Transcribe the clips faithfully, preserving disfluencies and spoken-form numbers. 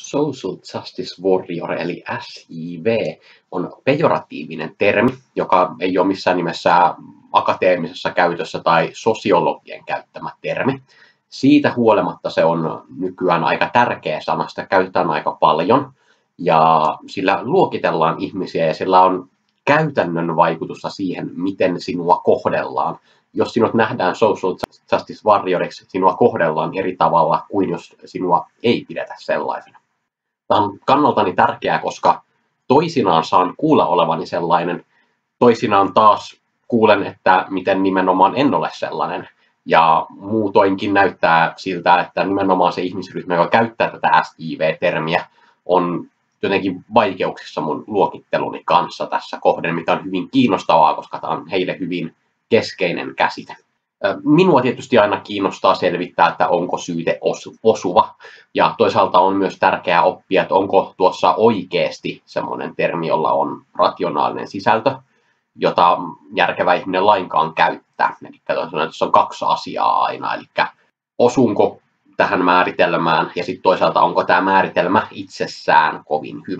Social Justice Warrior eli S J W on pejoratiivinen termi, joka ei ole missään nimessä akateemisessa käytössä tai sosiologien käyttämä termi. Siitä huolimatta se on nykyään aika tärkeä sana, sitä käytetään aika paljon ja sillä luokitellaan ihmisiä ja sillä on käytännön vaikutusta siihen, miten sinua kohdellaan. Jos sinut nähdään Social Justice Warrioriksi, sinua kohdellaan eri tavalla kuin jos sinua ei pidetä sellaisena. Tämä on kannaltani tärkeää, koska toisinaan saan kuulla olevani sellainen, toisinaan taas kuulen, että miten nimenomaan en ole sellainen. Ja muutoinkin näyttää siltä, että nimenomaan se ihmisryhmä, joka käyttää tätä S J W-termiä, on jotenkin vaikeuksissa mun luokitteluni kanssa tässä kohden, mikä on hyvin kiinnostavaa, koska tämä on heille hyvin keskeinen käsite. Minua tietysti aina kiinnostaa selvittää, että onko syyte osuva, ja toisaalta on myös tärkeää oppia, että onko tuossa oikeasti semmoinen termi, jolla on rationaalinen sisältö, jota järkevä ihminen lainkaan käyttää. Eli tuossa on kaksi asiaa aina, eli osunko tähän määritelmään, ja sitten toisaalta onko tämä määritelmä itsessään kovin hyvä.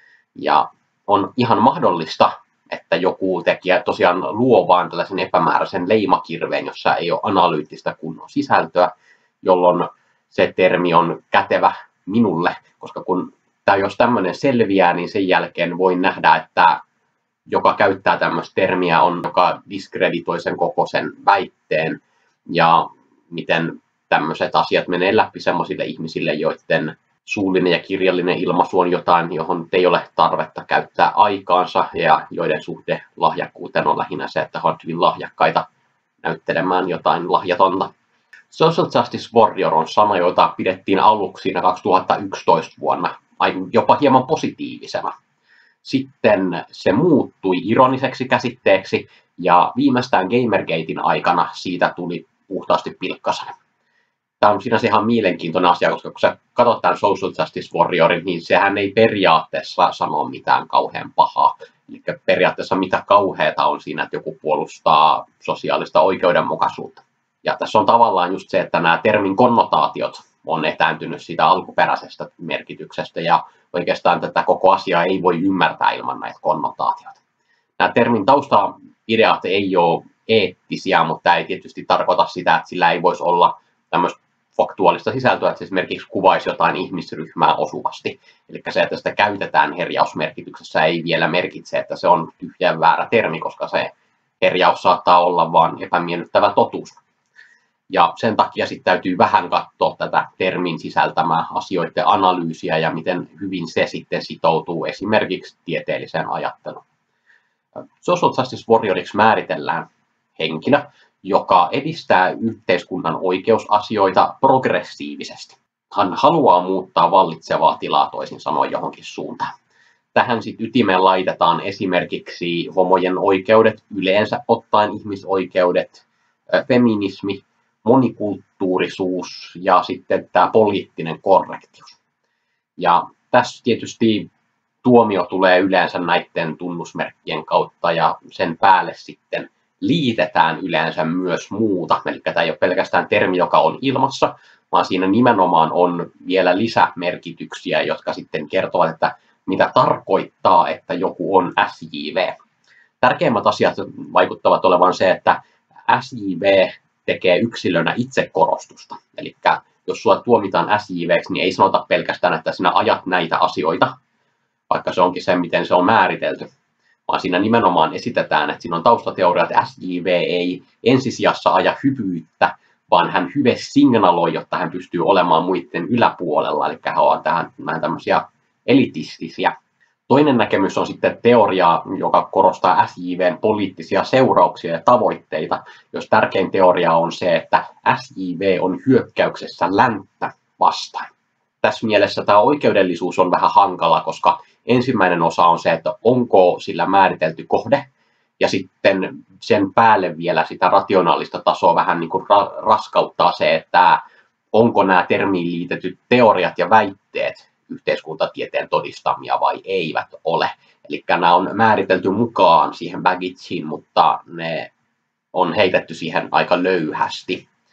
Ja on ihan mahdollista, että joku tekijä tosiaan luo vaan tällaisen epämääräisen leimakirveen, jossa ei ole analyyttistä kunnon sisältöä, jolloin se termi on kätevä minulle, koska kun tämä, jos tämmöinen selviää, niin sen jälkeen voin nähdä, että joka käyttää tämmöistä termiä on, joka diskreditoi sen koko sen väitteen, ja miten tämmöiset asiat menee läpi semmoisille ihmisille, joiden suullinen ja kirjallinen ilmaisu on jotain, johon ei ole tarvetta käyttää aikaansa ja joiden suhde lahjakkuuteen on lähinnä se, että he ovat hyvin lahjakkaita näyttelemään jotain lahjatonta. Social Justice Warrior on sana, jota pidettiin aluksi siinä kaksituhattayksitoista vuonna jopa hieman positiivisena. Sitten se muuttui ironiseksi käsitteeksi ja viimeistään Gamergatein aikana siitä tuli puhtaasti pilkkasana. Tämä on sinänsä ihan mielenkiintoinen asia, koska kun sä katsot tämän Social Justice Warriorin, niin sehän ei periaatteessa sano mitään kauhean pahaa. Eli periaatteessa mitä kauheata on siinä, että joku puolustaa sosiaalista oikeudenmukaisuutta. Ja tässä on tavallaan just se, että nämä termin konnotaatiot on etääntynyt siitä alkuperäisestä merkityksestä, ja oikeastaan tätä koko asiaa ei voi ymmärtää ilman näitä konnotaatioita. Nämä termin taustaideat ei ole eettisiä, mutta tämä ei tietysti tarkoita sitä, että sillä ei voisi olla tämmöistä faktuaalista sisältöä, että se esimerkiksi kuvaisi jotain ihmisryhmää osuvasti. Eli se, että sitä käytetään herjausmerkityksessä, ei vielä merkitse, että se on tyhjän väärä termi, koska se herjaus saattaa olla vain epämiellyttävä totuus. Ja sen takia sitten täytyy vähän katsoa tätä termin sisältämää asioiden analyysiä ja miten hyvin se sitten sitoutuu esimerkiksi tieteelliseen ajatteluun. Social Justice Warrioriksi määritellään henkilö, joka edistää yhteiskunnan oikeusasioita progressiivisesti. Hän haluaa muuttaa vallitsevaa tilaa toisin sanoen johonkin suuntaan. Tähän sitten ytimeen laitetaan esimerkiksi homojen oikeudet, yleensä ottaen ihmisoikeudet, feminismi, monikulttuurisuus ja sitten tämä poliittinen korrektius. Ja tässä tietysti tuomio tulee yleensä näiden tunnusmerkkien kautta ja sen päälle sitten liitetään yleensä myös muuta. Eli tämä ei ole pelkästään termi, joka on ilmassa, vaan siinä nimenomaan on vielä lisämerkityksiä, jotka sitten kertovat, että mitä tarkoittaa, että joku on S J W. Tärkeimmät asiat vaikuttavat olevan se, että S J W tekee yksilönä itsekorostusta. Eli jos sinua tuomitaan S J W:ksi, niin ei sanota pelkästään, että sinä ajat näitä asioita, vaikka se onkin se, miten se on määritelty, vaan siinä nimenomaan esitetään, että siinä on taustateoria, että S J W ei ensisijassa aja hyvyyttä, vaan hän hyve signaloi, jotta hän pystyy olemaan muiden yläpuolella, eli hän on tähän vähän tämmöisiä elitistisiä. Toinen näkemys on sitten teoria, joka korostaa S J W:n poliittisia seurauksia ja tavoitteita, jos tärkein teoria on se, että S J W on hyökkäyksessä länttä vastaan. Tässä mielessä tämä oikeudellisuus on vähän hankala, koska ensimmäinen osa on se, että onko sillä määritelty kohde, ja sitten sen päälle vielä sitä rationaalista tasoa vähän niin kuin ra- raskauttaa se, että onko nämä termiin liitetyt teoriat ja väitteet yhteiskuntatieteen todistamia vai eivät ole. Eli nämä on määritelty mukaan siihen baggageen, mutta ne on heitetty siihen aika löyhästi.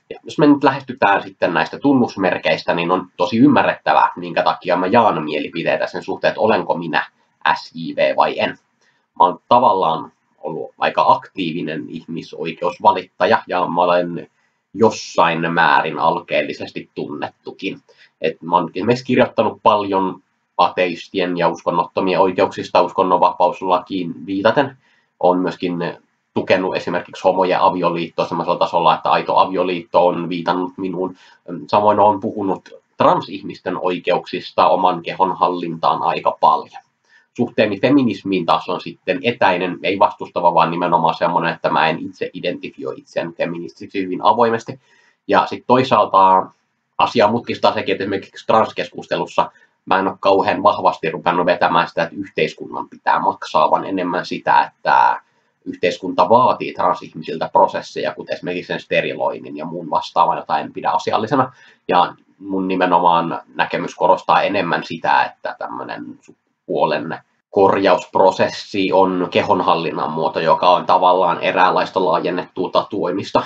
Ja jos me nyt lähestytään sitten näistä tunnusmerkeistä, niin on tosi ymmärrettävää, minkä takia mä jaan mielipiteitä sen suhteen, että olenko minä S I V vai en. Mä oon tavallaan ollut aika aktiivinen ihmisoikeusvalittaja ja mä olen jossain määrin alkeellisesti tunnettukin. Et mä oon esimerkiksi kirjoittanut paljon ateistien ja uskonnottomien oikeuksista uskonnonvapauslakiin viitaten. Olen myöskin tukenut esimerkiksi homojen avioliittoa sellaisella tasolla, että aito avioliitto on viitannut minuun. Samoin olen puhunut transihmisten oikeuksista oman kehon hallintaan aika paljon. Suhteeni feminismiin taas on sitten etäinen, ei vastustava, vaan nimenomaan semmoinen, että mä en itse identifioi itseäni feministiksi hyvin avoimesti. Ja sitten toisaalta asia mutkistaa sekin, että esimerkiksi transkeskustelussa mä en ole kauhean vahvasti rupennut vetämään sitä, että yhteiskunnan pitää maksaa, vaan enemmän sitä, että yhteiskunta vaatii transihmisiltä prosesseja, kuten esimerkiksi sen steriloinnin ja muun vastaavan, jota en pidä asiallisena. Ja mun nimenomaan näkemys korostaa enemmän sitä, että tämmöinen sukupuolen korjausprosessi on kehonhallinnan muoto, joka on tavallaan eräänlaista laajennettua tatuoimista.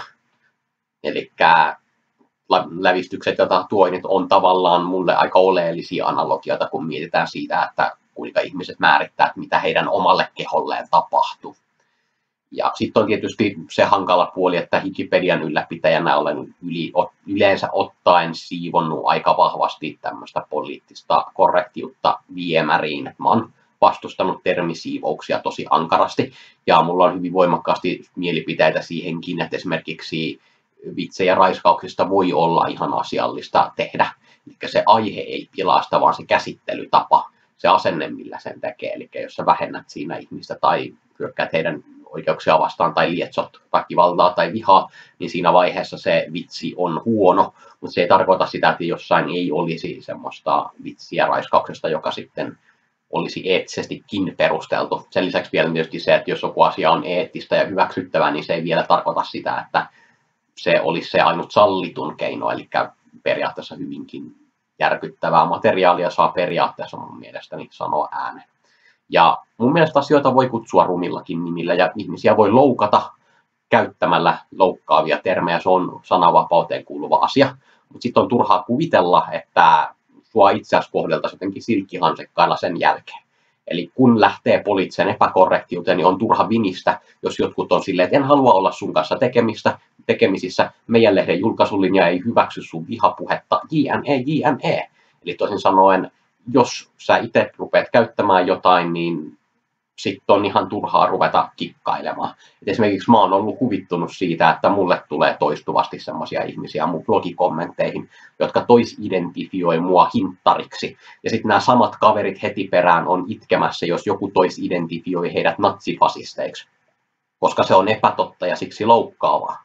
Eli lävistykset ja tatuoinnit on tavallaan mulle aika oleellisia analogioita, kun mietitään siitä, että kuinka ihmiset määrittää, että mitä heidän omalle keholleen tapahtuu. Ja sitten on tietysti se hankala puoli, että Wikipedian ylläpitäjänä olen yli, yleensä ottaen siivonnut aika vahvasti tämmöistä poliittista korrektiutta viemäriin. Mä oon vastustanut termisiivouksia tosi ankarasti, ja mulla on hyvin voimakkaasti mielipiteitä siihenkin, että esimerkiksi vitsejä raiskauksista voi olla ihan asiallista tehdä. Eli se aihe ei pilaa sitä, vaan se käsittelytapa, se asenne, millä sen tekee. Eli jos sä vähennät siinä ihmistä tai hyökkäät heidän oikeuksia vastaan tai lietsot väkivaltaa tai vihaa, niin siinä vaiheessa se vitsi on huono, mutta se ei tarkoita sitä, että jossain ei olisi semmoista vitsiä raiskauksesta, joka sitten olisi eettisestikin perusteltu. Sen lisäksi vielä tietysti se, että jos joku asia on eettistä ja hyväksyttävää, niin se ei vielä tarkoita sitä, että se olisi se ainut sallitun keino, eli periaatteessa hyvinkin järkyttävää materiaalia saa periaatteessa mun mielestäni sanoa ääneen. Ja mun mielestä asioita voi kutsua rumillakin nimillä ja ihmisiä voi loukata käyttämällä loukkaavia termejä, se on sananvapauteen kuuluva asia. Mutta sitten on turhaa kuvitella, että sua itseäsi kohdeltaisiin jotenkin silkkihansekkailla sen jälkeen. Eli kun lähtee poliittiseen epäkorrektiuteen, niin on turha vinistä, jos jotkut on silleen, että en halua olla sun kanssa tekemistä, tekemisissä, meidän lehden julkaisulinja ei hyväksy sun vihapuhetta, jne, jne. Eli toisin sanoen, jos sä itse rupeat käyttämään jotain, niin sitten on ihan turhaa ruveta kikkailemaan. Et esimerkiksi mä oon ollut huvittunut siitä, että mulle tulee toistuvasti sellaisia ihmisiä mun blogikommentteihin, jotka toisidentifioi mua hinttariksi. Ja sitten nämä samat kaverit heti perään on itkemässä, jos joku toisidentifioi heidät natsifasisteiksi, koska se on epätotta ja siksi loukkaavaa.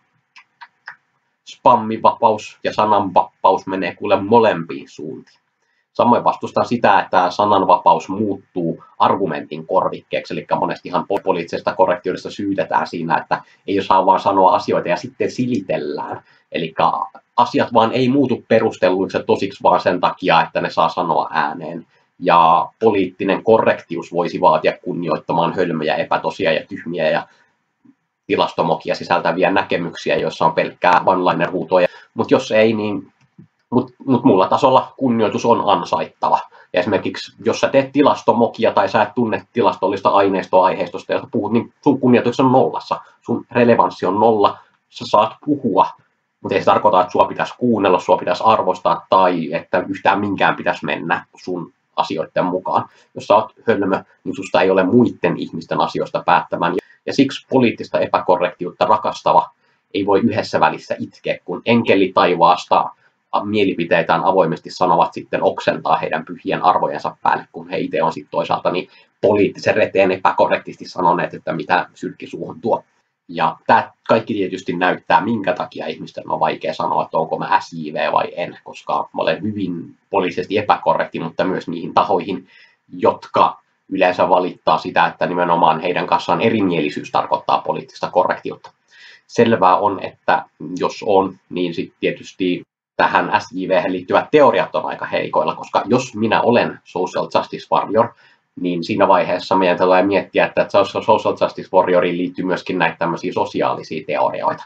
Spammivapaus ja sananvapaus menee kuule molempiin suuntiin. Samoin vastustan sitä, että sananvapaus muuttuu argumentin korvikkeeksi, eli monestihan poliittisesta korrektiudesta syytetään siinä, että ei saa vaan sanoa asioita ja sitten silitellään. Eli asiat vaan ei muutu perustelluiksi tosiksi vaan sen takia, että ne saa sanoa ääneen. Ja poliittinen korrektius voisi vaatia kunnioittamaan hölmöjä, epätosia ja tyhmiä ja tilastomokia sisältäviä näkemyksiä, joissa on pelkkää one-liner huutoja. Mutta jos ei, niin Mutta mut mulla tasolla kunnioitus on ansaittava. Ja esimerkiksi jos sä teet tilastomokia tai sä et tunne tilastollista aineistoa aiheistosta, josta puhut, niin sun kunnioitus on nollassa. Sun relevanssi on nolla. Sä saat puhua, mutta ei se tarkoita, että sua pitäisi kuunnella, sua pitäisi arvostaa tai että yhtään minkään pitäisi mennä sun asioiden mukaan. Jos sä oot hölmö, niin susta ei ole muiden ihmisten asioista päättämään. Ja siksi poliittista epäkorrektiutta rakastava ei voi yhdessä välissä itkeä, kun enkeli taivaasta mielipiteitään avoimesti sanovat sitten oksentaa heidän pyhien arvojensa päälle, kun he itse on sitten toisaalta niin poliittisen reteen epäkorrektisti sanoneet, että mitä sylkki suuhun tuo. Ja tämä kaikki tietysti näyttää, minkä takia ihmisten on vaikea sanoa, että onko mä S J V vai en, koska mä olen hyvin poliittisesti epäkorrekti, mutta myös niihin tahoihin, jotka yleensä valittaa sitä, että nimenomaan heidän kanssaan erimielisyys tarkoittaa poliittista korrektiutta. Selvää on, että jos on, niin sitten tietysti tähän S J V:hen liittyvät teoriat on aika heikoilla, koska jos minä olen social justice warrior, niin siinä vaiheessa meidän tulee miettiä, että social justice warrioriin liittyy myöskin näitä tämmöisiä sosiaalisia teorioita.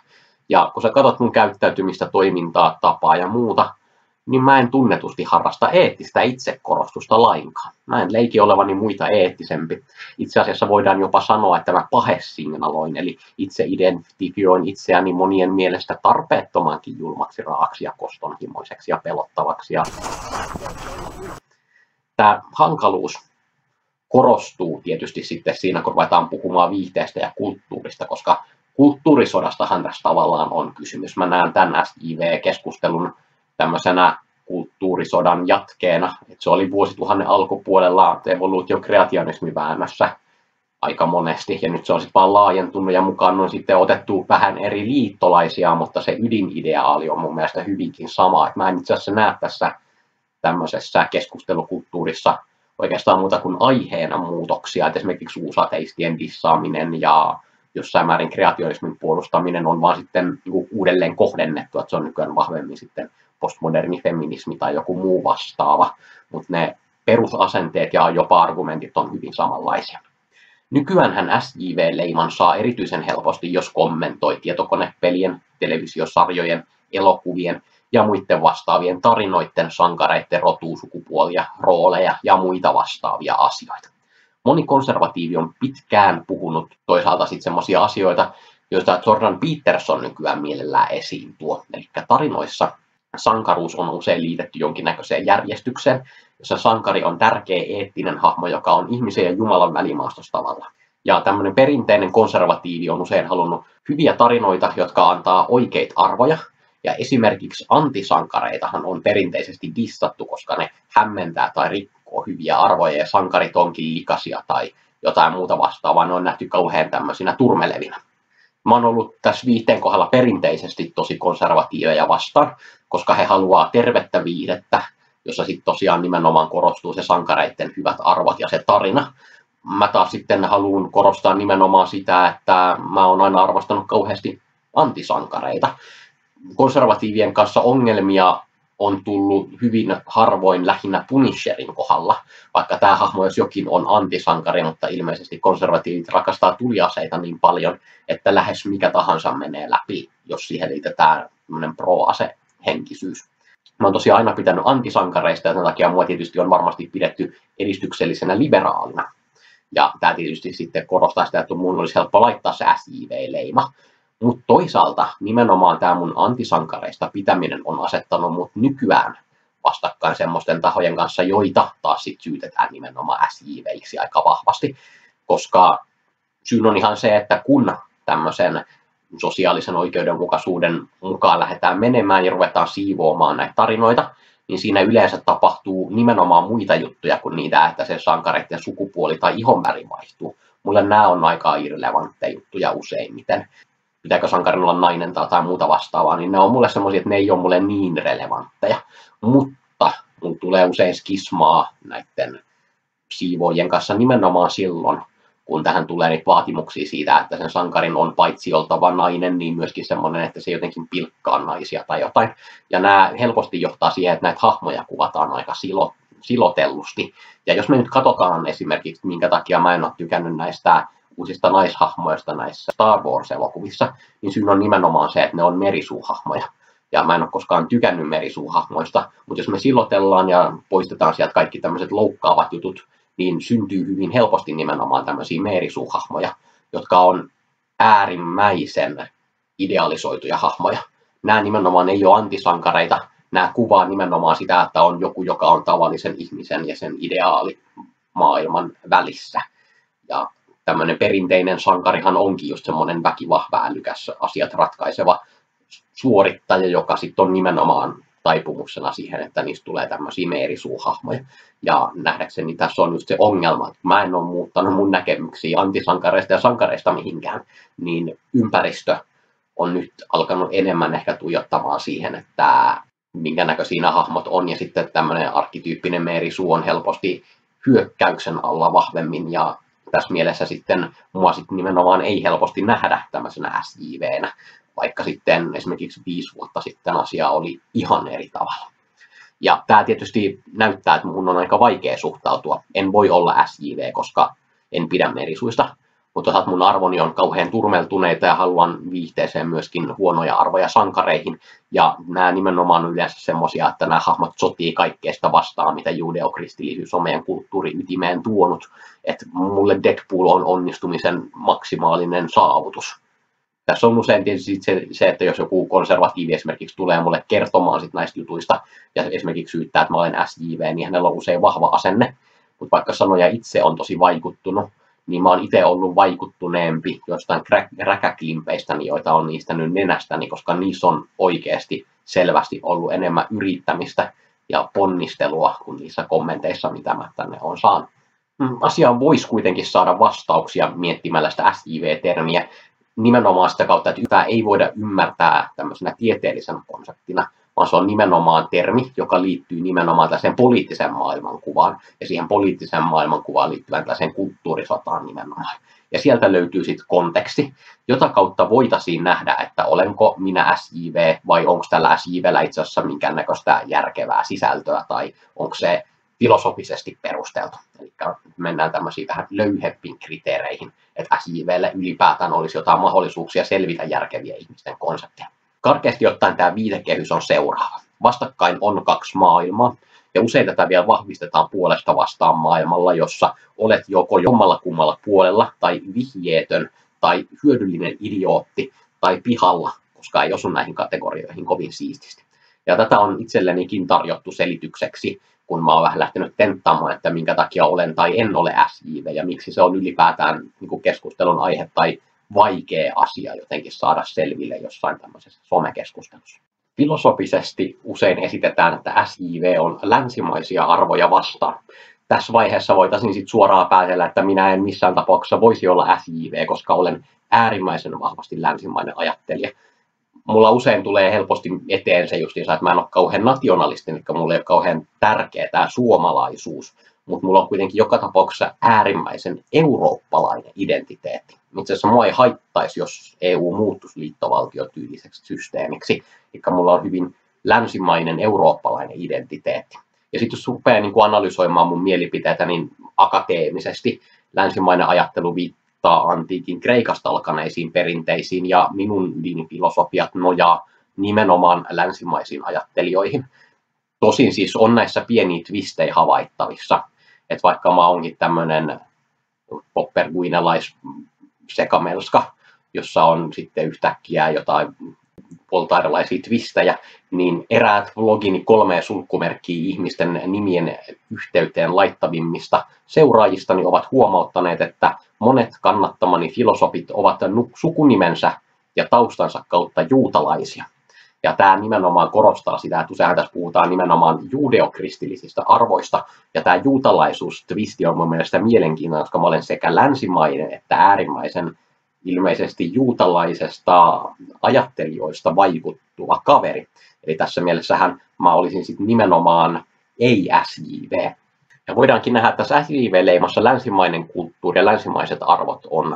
Ja kun sä katsot mun käyttäytymistä, toimintaa, tapaa ja muuta, niin mä en tunnetusti harrasta eettistä itsekorostusta lainkaan. Mä en leiki olevani muita eettisempi. Itse asiassa voidaan jopa sanoa, että mä pahesignaloin, eli itse identifioin itseäni monien mielestä tarpeettomankin julmaksi, raaksi ja kostonhimoiseksi ja pelottavaksi. Ja tämä hankaluus korostuu tietysti sitten siinä, kun ruvetaan puhumaan viihteestä ja kulttuurista, koska kulttuurisodastahan tässä tavallaan on kysymys. Mä näen tämän S J V-keskustelun tämmöisenä kulttuurisodan jatkeena. Et se oli vuosituhannen alkupuolella evoluutio-kreationismin väännössä aika monesti, ja nyt se on sitten vaan laajentunut, ja mukaan on sitten otettu vähän eri liittolaisia, mutta se ydinideaali on mun mielestä hyvinkin sama. Et mä en itse asiassa näe tässä tämmöisessä keskustelukulttuurissa oikeastaan muuta kuin aiheena muutoksia, että esimerkiksi uusateistien dissaaminen ja jossain määrin kreationismin puolustaminen on vaan sitten uudelleen kohdennettu, että se on nykyään vahvemmin sitten postmoderni feminismi tai joku muu vastaava, mutta ne perusasenteet ja jopa argumentit on hyvin samanlaisia. Nykyäänhän S J V-leiman saa erityisen helposti, jos kommentoi tietokonepelien, televisiosarjojen, elokuvien ja muiden vastaavien tarinoiden, sankareiden rotua, sukupuolia, rooleja ja muita vastaavia asioita. Moni konservatiivi on pitkään puhunut toisaalta sitten semmoisia asioita, joista Jordan Peterson nykyään mielellään esiin tuo. Eli tarinoissa sankaruus on usein liitetty jonkinnäköiseen järjestykseen, jossa sankari on tärkeä eettinen hahmo, joka on ihmisen ja Jumalan välimaastossa tavalla. Ja tämmöinen perinteinen konservatiivi on usein halunnut hyviä tarinoita, jotka antaa oikeita arvoja. Ja esimerkiksi antisankareitahan on perinteisesti dissattu, koska ne hämmentää tai rikkoo hyviä arvoja, ja sankarit onkin likaisia tai jotain muuta vastaavaa. Ne on nähty kauhean tämmöisinä turmelevinä. Mä oon ollut tässä viihteen kohdalla perinteisesti tosi konservatiiveja vastaan, koska he haluaa tervettä viihdettä, jossa sitten tosiaan nimenomaan korostuu se sankareiden hyvät arvot ja se tarina. Mä taas sitten haluan korostaa nimenomaan sitä, että mä oon aina arvostanut kauheasti antisankareita. Konservatiivien kanssa ongelmia on tullut hyvin harvoin lähinnä Punisherin kohdalla, vaikka tämä hahmo jos jokin on antisankari, mutta ilmeisesti konservatiivit rakastaa tuliaseita niin paljon, että lähes mikä tahansa menee läpi, jos siihen liitetään pro-ase-henkisyys. Mä oon tosiaan aina pitänyt antisankareista, ja sen takia mua tietysti on varmasti pidetty edistyksellisenä liberaalina. Ja tämä tietysti sitten korostaa sitä, että mun olisi helppo laittaa se S J V-leima. Mutta toisaalta nimenomaan tämä mun antisankareista pitäminen on asettanut mut nykyään vastakkain semmoisten tahojen kanssa, joita taas sit syytetään nimenomaan S J V:iksi aika vahvasti. Koska syyn on ihan se, että kun tämmöisen sosiaalisen oikeudenmukaisuuden mukaan lähdetään menemään ja ruvetaan siivoamaan näitä tarinoita, niin siinä yleensä tapahtuu nimenomaan muita juttuja kuin niitä, että se sankareiden sukupuoli tai ihonväri vaihtuu. Mulle nämä on aika irrelevantteja juttuja useimmiten. Pitääkö sankarin olla nainen tai jotain muuta vastaavaa, niin ne on mulle semmoisia, että ne ei ole mulle niin relevantteja. Mutta mun tulee usein skismaa näiden siivoojien kanssa nimenomaan silloin, kun tähän tulee niitä vaatimuksia siitä, että sen sankarin on paitsi oltava nainen, niin myöskin semmoinen, että se jotenkin pilkkaa naisia tai jotain. Ja nämä helposti johtaa siihen, että näitä hahmoja kuvataan aika silo, silotellusti. Ja jos me nyt katsotaan esimerkiksi, minkä takia mä en ole tykännyt näistä uusista naishahmoista näissä Star Wars-elokuvissa, niin syyn on nimenomaan se, että ne on merisuuhahmoja. Ja mä en ole koskaan tykännyt merisuuhahmoista, mutta jos me silotellaan ja poistetaan sieltä kaikki tämmöiset loukkaavat jutut, niin syntyy hyvin helposti nimenomaan tämmöisiä merisuuhahmoja, jotka on äärimmäisen idealisoituja hahmoja. Nämä nimenomaan ei ole antisankareita, nämä kuvaa nimenomaan sitä, että on joku, joka on tavallisen ihmisen ja sen ideaalimaailman välissä. Ja tämmöinen perinteinen sankarihan onkin just semmoinen väkivahva, älykäs, asiat ratkaiseva suorittaja, joka sitten on nimenomaan taipumuksena siihen, että niistä tulee tämmöisiä meerisuuhahmoja. Ja nähdäkseni tässä on just se ongelma, että mä en ole muuttanut mun näkemyksiä antisankareista ja sankareista mihinkään, niin ympäristö on nyt alkanut enemmän ehkä tuijottamaan siihen, että minkä näköisiä nämä hahmot on, ja sitten tämmöinen arkkityyppinen meerisuu on helposti hyökkäyksen alla vahvemmin, ja tässä mielessä sitten mua sitten nimenomaan ei helposti nähdä tämmöisenä S J V:nä, vaikka sitten esimerkiksi viisi vuotta sitten asia oli ihan eri tavalla. Ja tämä tietysti näyttää, että mun on aika vaikea suhtautua. En voi olla S J V, koska en pidä merisuista, Mutta toisaalta mun arvoni on kauhean turmeltuneita ja haluan viihteeseen myöskin huonoja arvoja sankareihin. Ja nämä nimenomaan on yleensä semmoisia, että nämä hahmot sotii kaikkea sitä vastaan, mitä juudeokristillisyys on meidän kulttuuri-ytimeen tuonut. Että mulle Deadpool on onnistumisen maksimaalinen saavutus. Tässä on usein tietysti se, se, että jos joku konservatiivi esimerkiksi tulee mulle kertomaan sit näistä jutuista ja esimerkiksi syyttää, että mä olen S J V, niin hänellä on usein vahva asenne. Mutta vaikka sanoja itse on tosi vaikuttunut, niin mä oon itse ollut vaikuttuneempi jostain räkäklimpeistäni, joita on niistä nyt nenästäni, koska niissä on oikeasti selvästi ollut enemmän yrittämistä ja ponnistelua kuin niissä kommenteissa, mitä mä tänne on saanut. Asiaan voisi kuitenkin saada vastauksia miettimällä sitä S J V-termiä nimenomaan sitä kautta, että yhtään ei voida ymmärtää tämmöisenä tieteellisenä konseptina, vaan se on nimenomaan termi, joka liittyy nimenomaan tällaiseen poliittiseen maailmankuvaan ja siihen poliittiseen maailmankuvaan liittyvään tällaiseen kulttuurisotaan nimenomaan. Ja sieltä löytyy sitten konteksti, jota kautta voitaisiin nähdä, että olenko minä S J V vai onko tällä S J V:llä itse asiassa minkäännäköistä järkevää sisältöä tai onko se filosofisesti perusteltu. Eli mennään tämmöisiin vähän löyhempiin kriteereihin, että S J V:lle ylipäätään olisi jotain mahdollisuuksia selvitä järkeviä ihmisten konsepteja. Karkeasti ottaen tämä viitekehys on seuraava. Vastakkain on kaksi maailmaa, ja usein tätä vielä vahvistetaan puolesta vastaan maailmalla, jossa olet joko jommalla kummalla puolella, tai vihjeetön, tai hyödyllinen idiootti, tai pihalla, koska ei osu näihin kategorioihin kovin siististi. Ja tätä on itsellenikin tarjottu selitykseksi, kun mä oon vähän lähtenyt tenttaamaan, että minkä takia olen tai en ole S J V, ja miksi se on ylipäätään niin kuin keskustelun aihe tai vaikea asia jotenkin saada selville jossain tämmöisessä somekeskustelussa. Filosofisesti usein esitetään, että S J V on länsimaisia arvoja vastaan. Tässä vaiheessa voitaisiin sitten suoraan päätellä, että minä en missään tapauksessa voisi olla S J V, koska olen äärimmäisen vahvasti länsimainen ajattelija. Mulla usein tulee helposti eteen se justiinsa, että mä en ole kauhean nationalisti, eli mulle ei ole kauhean tärkeä tämä suomalaisuus, mutta mulla on kuitenkin joka tapauksessa äärimmäisen eurooppalainen identiteetti. Itse asiassa mua ei haittaisi, jos E U muuttuisi liittovaltiotyyliseksi systeemiksi, eli mulla on hyvin länsimainen eurooppalainen identiteetti. Ja sitten jos rupeaa niin kuin analysoimaan mun mielipiteitä, niin akateemisesti länsimainen ajattelu viittaa antiikin Kreikasta alkaneisiin perinteisiin, ja minun ydinfilosofiat nojaa nimenomaan länsimaisiin ajattelijoihin. Tosin siis on näissä pieniä twistejä havaittavissa, että vaikka mä oonkin tämmöinen popperguinelais sekamelska, jossa on sitten yhtäkkiä jotain poltairilaisia twistejä, niin eräät blogini kolmea sulkkumerkkiä ihmisten nimien yhteyteen laittavimmista seuraajistani ovat huomauttaneet, että monet kannattamani filosofit ovat sukunimensä ja taustansa kautta juutalaisia. Ja tämä nimenomaan korostaa sitä, että useinhan tässä puhutaan nimenomaan juudeokristillisistä arvoista, ja tämä juutalaisuus-twisti on mun mielestä mielenkiintoinen, koska mä olen sekä länsimainen että äärimmäisen ilmeisesti juutalaisesta ajattelijoista vaikuttuva kaveri. Eli tässä mielessähän mä olisin sitten nimenomaan ei-S J V. Ja voidaankin nähdä, että tässä S J V-leimassa länsimainen kulttuuri ja länsimaiset arvot on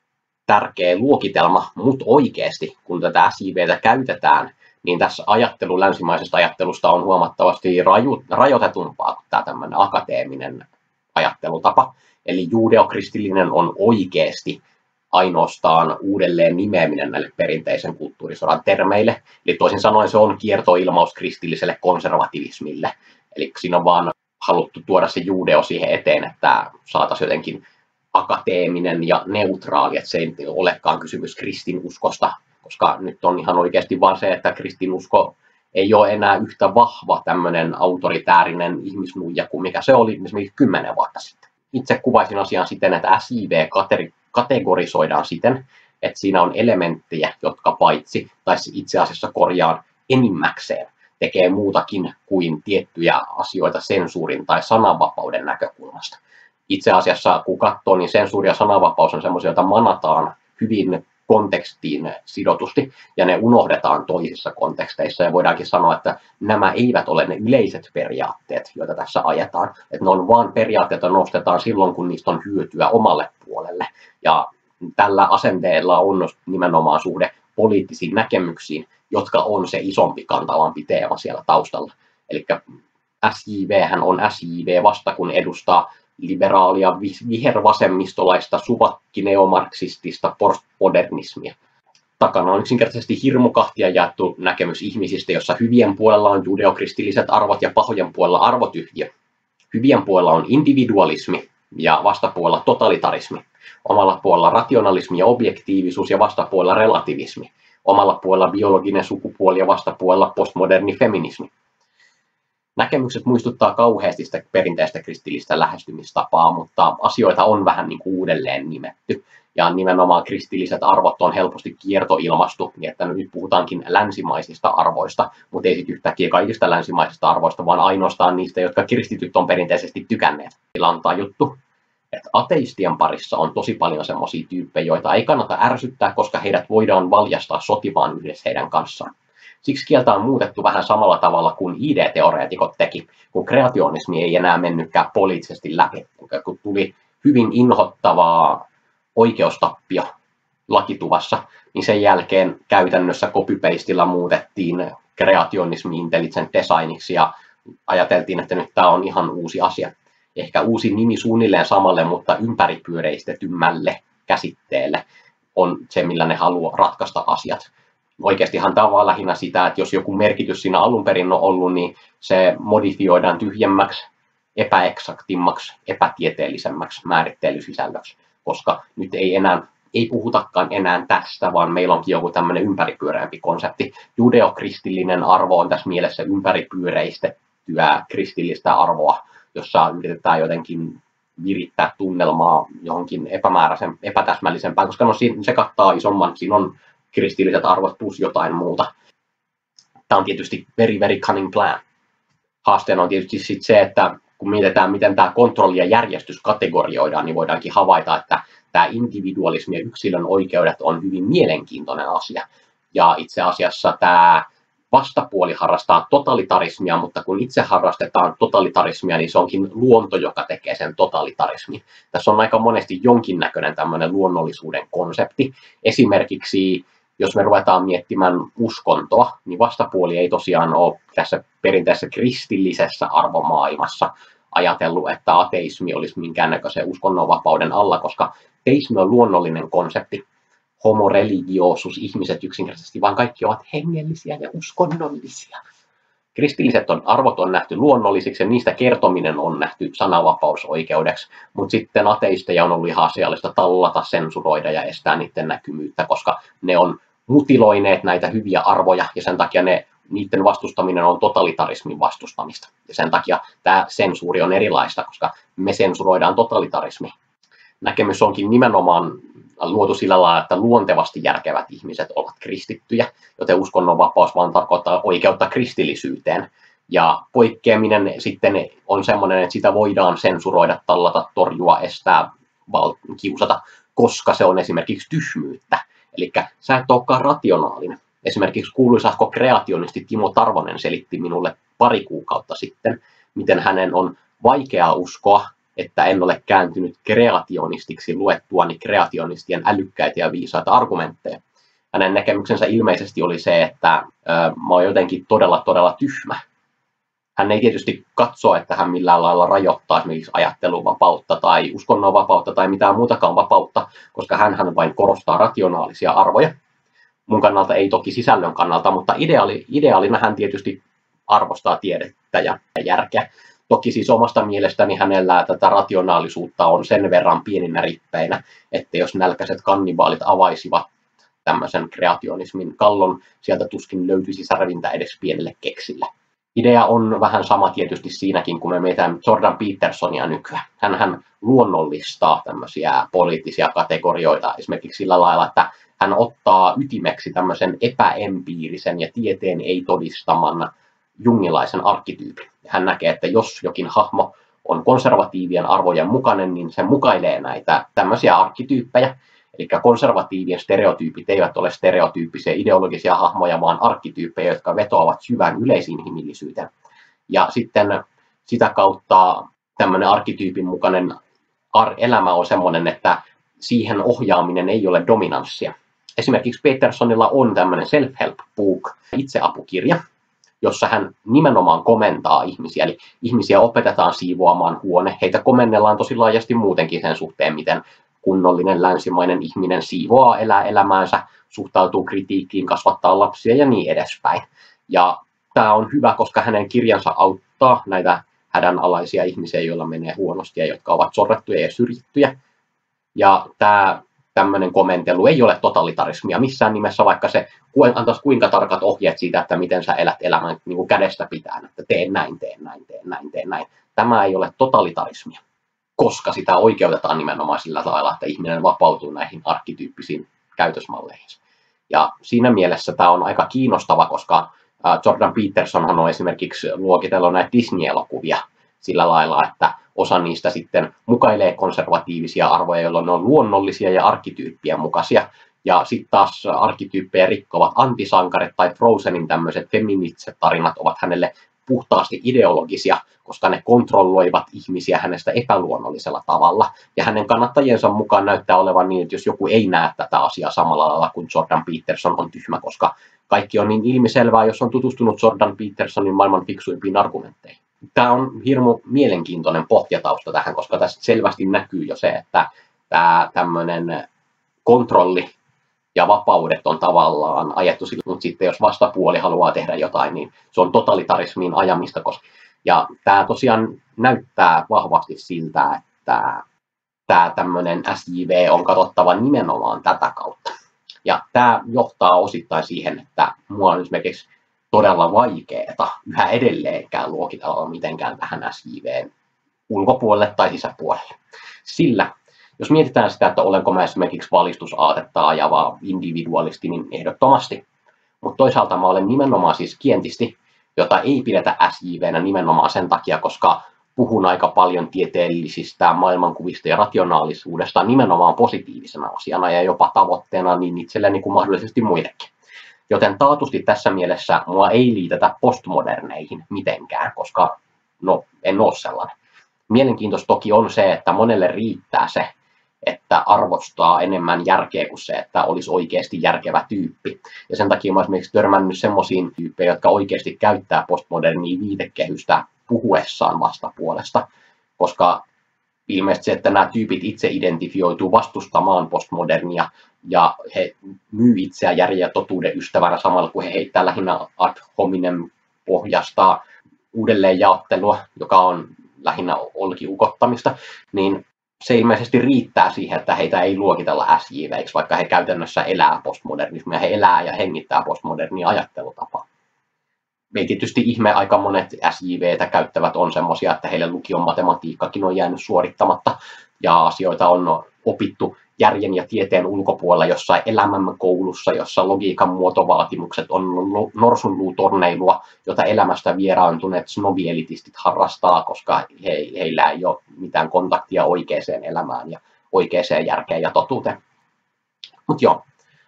tärkeä luokitelma, mutta oikeasti, kun tätä S J V:tä käytetään, niin tässä ajattelu länsimaisesta ajattelusta on huomattavasti raju, rajoitetumpaa kuin tämä tämmöinen akateeminen ajattelutapa. Eli juudeokristillinen on oikeasti ainoastaan uudelleen nimeäminen näille perinteisen kulttuurisodan termeille. Eli toisin sanoen se on kiertoilmaus kristilliselle konservativismille. Eli siinä on vaan haluttu tuoda se juudeo siihen eteen, että saataisiin jotenkin akateeminen ja neutraali, että se ei olekaan kysymys kristinuskosta, koska nyt on ihan oikeasti vaan se, että kristinusko ei ole enää yhtä vahva tämmöinen autoritäärinen ihmisnuija kuin mikä se oli esimerkiksi kymmenen vuotta sitten. Itse kuvaisin asian siten, että S J V kategorisoidaan siten, että siinä on elementtejä, jotka paitsi, tai itse asiassa korjaan enimmäkseen, tekee muutakin kuin tiettyjä asioita sensuurin tai sananvapauden näkökulmasta. Itse asiassa, kun katsoo, niin sensuuri ja sananvapaus on sellaisia, joita manataan hyvin kontekstiin sidotusti, ja ne unohdetaan toisissa konteksteissa, ja voidaankin sanoa, että nämä eivät ole ne yleiset periaatteet, joita tässä ajetaan, että ne on vain periaatteet, joita nostetaan silloin, kun niistä on hyötyä omalle puolelle, ja tällä asenteella on nimenomaan suhde poliittisiin näkemyksiin, jotka on se isompi kantavampi teema siellä taustalla. Eli S J V on S J V vasta, kun edustaa liberaalia vihervasemmistolaista suvakkineomarksistista postmodernismia. Takana on yksinkertaisesti hirmu kahtia jaettu näkemys ihmisistä, jossa hyvien puolella on judeokristilliset arvot ja pahojen puolella arvotyhjiö. Hyvien puolella on individualismi ja vastapuolella totalitarismi. Omalla puolella rationalismi ja objektiivisuus ja vastapuolella relativismi. Omalla puolella biologinen sukupuoli ja vastapuolella postmoderni feminismi. Näkemykset muistuttaa kauheasti sitä perinteistä kristillistä lähestymistapaa, mutta asioita on vähän niin kuin uudelleen nimetty. Ja nimenomaan kristilliset arvot on helposti kiertoilmastu, niin että nyt puhutaankin länsimaisista arvoista, mutta ei sitten yhtäkkiä kaikista länsimaisista arvoista, vaan ainoastaan niistä, jotka kristityt on perinteisesti tykänneet. Sillä on tämä juttu, että ateistien parissa on tosi paljon semmoisia tyyppejä, joita ei kannata ärsyttää, koska heidät voidaan valjastaa sotivaan yhdessä heidän kanssaan. Siksi kieltä on muutettu vähän samalla tavalla kuin I D-teoreetikot teki, kun kreationismi ei enää mennytkään poliittisesti läpi, kun tuli hyvin inhottavaa oikeustappio lakituvassa, niin sen jälkeen käytännössä copy-pastilla muutettiin kreationismi intelligent designiksi ja ajateltiin, että nyt tämä on ihan uusi asia. Ehkä uusi nimi suunnilleen samalle, mutta ympäripyöreistetymmälle käsitteelle on se, millä ne haluaa ratkaista asiat. Oikeastihan tämä on vaan lähinnä sitä, että jos joku merkitys siinä alun perin on ollut, niin se modifioidaan tyhjemmäksi, epäeksaktimmaksi, epätieteellisemmäksi määrittelyysisällöksi, koska nyt ei enää ei puhutakaan enää tästä, vaan meillä onkin joku tämmöinen ympäripyöreämpi konsepti. Judeokristillinen arvo on tässä mielessä ympäripyöreistettyä kristillistä arvoa, jossa yritetään jotenkin virittää tunnelmaa johonkin epämääräisen, epätäsmällisempään, koska no, se kattaa isomman, siinä on kristilliset arvot plus jotain muuta. Tämä on tietysti very, very cunning plan. Haasteena on tietysti sit se, että kun mietitään, miten tämä kontrolli ja järjestys kategorioidaan, niin voidaankin havaita, että tämä individualismi ja yksilön oikeudet on hyvin mielenkiintoinen asia. Ja itse asiassa tämä vastapuoli harrastaa totalitarismia, mutta kun itse harrastetaan totalitarismia, niin se onkin luonto, joka tekee sen totalitarismin. Tässä on aika monesti jonkinnäköinen tämmöinen luonnollisuuden konsepti. Esimerkiksi jos me ruvetaan miettimään uskontoa, niin vastapuoli ei tosiaan ole tässä perinteisessä kristillisessä arvomaailmassa ajatellut, että ateismi olisi minkäännäköisen uskonnonvapauden alla, koska teismi on luonnollinen konsepti. Homo religiosus, ihmiset yksinkertaisesti, vaan kaikki ovat hengellisiä ja uskonnollisia. Kristilliset on, arvot on nähty luonnollisiksi ja niistä kertominen on nähty sananvapausoikeudeksi, mutta sitten ateisteja on ollut ihan asiallista tallata, sensuroida ja estää niiden näkymyyttä, koska ne on mutiloineet näitä hyviä arvoja ja sen takia ne, niiden vastustaminen on totalitarismin vastustamista. Ja sen takia tämä sensuuri on erilaista, koska me sensuroidaan totalitarismi. Näkemys onkin nimenomaan luotu sillä lailla, että luontevasti järkevät ihmiset ovat kristittyjä, joten uskonnonvapaus vaan tarkoittaa oikeutta kristillisyyteen. Ja poikkeaminen sitten on sellainen, että sitä voidaan sensuroida, tallata, torjua, estää, kiusata, koska se on esimerkiksi tyhmyyttä. Eli sä et olekaan rationaalinen. Esimerkiksi kuuluisahko kreationisti Timo Tarvonen selitti minulle pari kuukautta sitten, miten hänen on vaikea uskoa, että en ole kääntynyt kreationistiksi luettuani kreationistien älykkäitä ja viisaita argumentteja. Hänen näkemyksensä ilmeisesti oli se, että ö, mä oon jotenkin todella, todella tyhmä. Hän ei tietysti katso, että hän millään lailla rajoittaa esimerkiksi ajatteluvapautta tai uskonnonvapautta tai mitään muutakaan vapautta, koska hän vain korostaa rationaalisia arvoja. Mun kannalta ei toki sisällön kannalta, mutta ideaali, ideaalina hän tietysti arvostaa tiedettä ja järkeä. Toki siis omasta mielestäni hänellä tätä rationaalisuutta on sen verran pieninä rippeinä, että jos nälkäiset kannibaalit avaisivat tämmöisen kreationismin kallon, sieltä tuskin löytyisi särvintä edes pienelle keksille. Idea on vähän sama tietysti siinäkin, kun me mietitään Jordan Petersonia nykyään. Hänhän luonnollistaa tämmöisiä poliittisia kategorioita esimerkiksi sillä lailla, että hän ottaa ytimeksi tämmöisen epäempiirisen ja tieteen ei todistaman jungilaisen arkkityypin. Hän näkee, että jos jokin hahmo on konservatiivien arvojen mukainen, niin se mukailee näitä tämmöisiä arkkityyppejä. Eli konservatiivien stereotyypit eivät ole stereotyyppisiä ideologisia hahmoja, vaan arkkityyppejä, jotka vetoavat syvään yleisinhimillisyyteen. Ja sitten sitä kautta tämmöinen arkkityypin mukainen elämä on semmoinen, että siihen ohjaaminen ei ole dominanssia. Esimerkiksi Petersonilla on tämmöinen self-help book, itseapukirja, jossa hän nimenomaan komentaa ihmisiä. Eli ihmisiä opetetaan siivoamaan huone. Heitä komennellaan tosi laajasti muutenkin sen suhteen, miten kunnollinen länsimainen ihminen siivoaa, elää elämäänsä, suhtautuu kritiikkiin, kasvattaa lapsia ja niin edespäin. Ja tämä on hyvä, koska hänen kirjansa auttaa näitä hädänalaisia ihmisiä, joilla menee huonosti ja jotka ovat sorrettuja ja syrjittyjä. Ja tämä tämmöinen komentelu ei ole totalitarismia missään nimessä, vaikka se antaisi kuinka tarkat ohjeet siitä, että miten sä elät elämän niin kuin kädestä pitäen, että teen näin, teen näin, teen näin, teen näin. Tämä ei ole totalitarismia, koska sitä oikeutetaan nimenomaan sillä lailla, että ihminen vapautuu näihin arkkityyppisiin käytösmalleihin. Ja siinä mielessä tämä on aika kiinnostava, koska Jordan Petersonhan on esimerkiksi luokitellut näitä Disney-elokuvia sillä lailla, että osa niistä sitten mukailee konservatiivisia arvoja, jolloin ne on luonnollisia ja arkkityyppien mukaisia. Ja sitten taas arkkityyppejä rikkovat antisankarit tai Frozenin tämmöiset feministiset tarinat ovat hänelle puhtaasti ideologisia, koska ne kontrolloivat ihmisiä hänestä epäluonnollisella tavalla. Ja hänen kannattajiensa mukaan näyttää olevan niin, että jos joku ei näe tätä asiaa samalla lailla kuin Jordan Peterson, on tyhmä, koska kaikki on niin ilmiselvää, jos on tutustunut Jordan Petersonin maailman fiksuimpiin argumentteihin. Tämä on hirmu mielenkiintoinen pohjatausta tähän, koska tässä selvästi näkyy jo se, että tämä tämmöinen kontrolli ja vapaudet on tavallaan ajettu, mutta sitten jos vastapuoli haluaa tehdä jotain, niin se on totalitarismiin ajamista. Ja tämä tosiaan näyttää vahvasti siltä, että tämä tämmöinen S J V on katsottava nimenomaan tätä kautta. Ja tämä johtaa osittain siihen, että mua on esimerkiksi todella vaikeaa yhä edelleenkään luokitella mitenkään tähän S J V:n ulkopuolelle tai sisäpuolelle. Sillä jos mietitään sitä, että olenko mä esimerkiksi valistusaatetta ajava individualisti, niin ehdottomasti. Mutta toisaalta mä olen nimenomaan siis kientisti, jota ei pidetä S J V:nä nimenomaan sen takia, koska puhun aika paljon tieteellisistä maailmankuvista ja rationaalisuudesta nimenomaan positiivisena asiana ja jopa tavoitteena niin itselleni kuin mahdollisesti muillekin. Joten taatusti tässä mielessä mua ei liitetä postmoderneihin mitenkään, koska no, en ole sellainen. Mielenkiintoista toki on se, että monelle riittää se, että arvostaa enemmän järkeä kuin se, että olisi oikeasti järkevä tyyppi. Ja sen takia mä esimerkiksi törmännyt semmoisiin tyyppejä, jotka oikeasti käyttää postmodernia viitekehystä puhuessaan vastapuolesta, koska ilmeisesti se, että nämä tyypit itse identifioituu vastustamaan postmodernia ja he myy itseään järjen ja totuuden ystävänä samalla, kun he heittää lähinnä ad hominem pohjasta uudelleenjaottelua, joka on lähinnä olkiukottamista, niin se ilmeisesti riittää siihen, että heitä ei luokitella S J V:iksi, vaikka he käytännössä elää postmodernismia, he elää ja hengittää postmodernia ajattelutapaa. Ei tietysti ihme, aika monet S J V:tä käyttävät on semmoisia, että heille lukion matematiikkakin on jäänyt suorittamatta ja asioita on opittu järjen ja tieteen ulkopuolella jossain elämämme koulussa, jossa logiikan muotovaatimukset on norsunluutorneilua, jota elämästä vieraantuneet snobielitistit harrastaa, koska he, heillä ei ole mitään kontaktia oikeaan elämään ja oikeaan järkeen ja totuuteen. Mutta joo,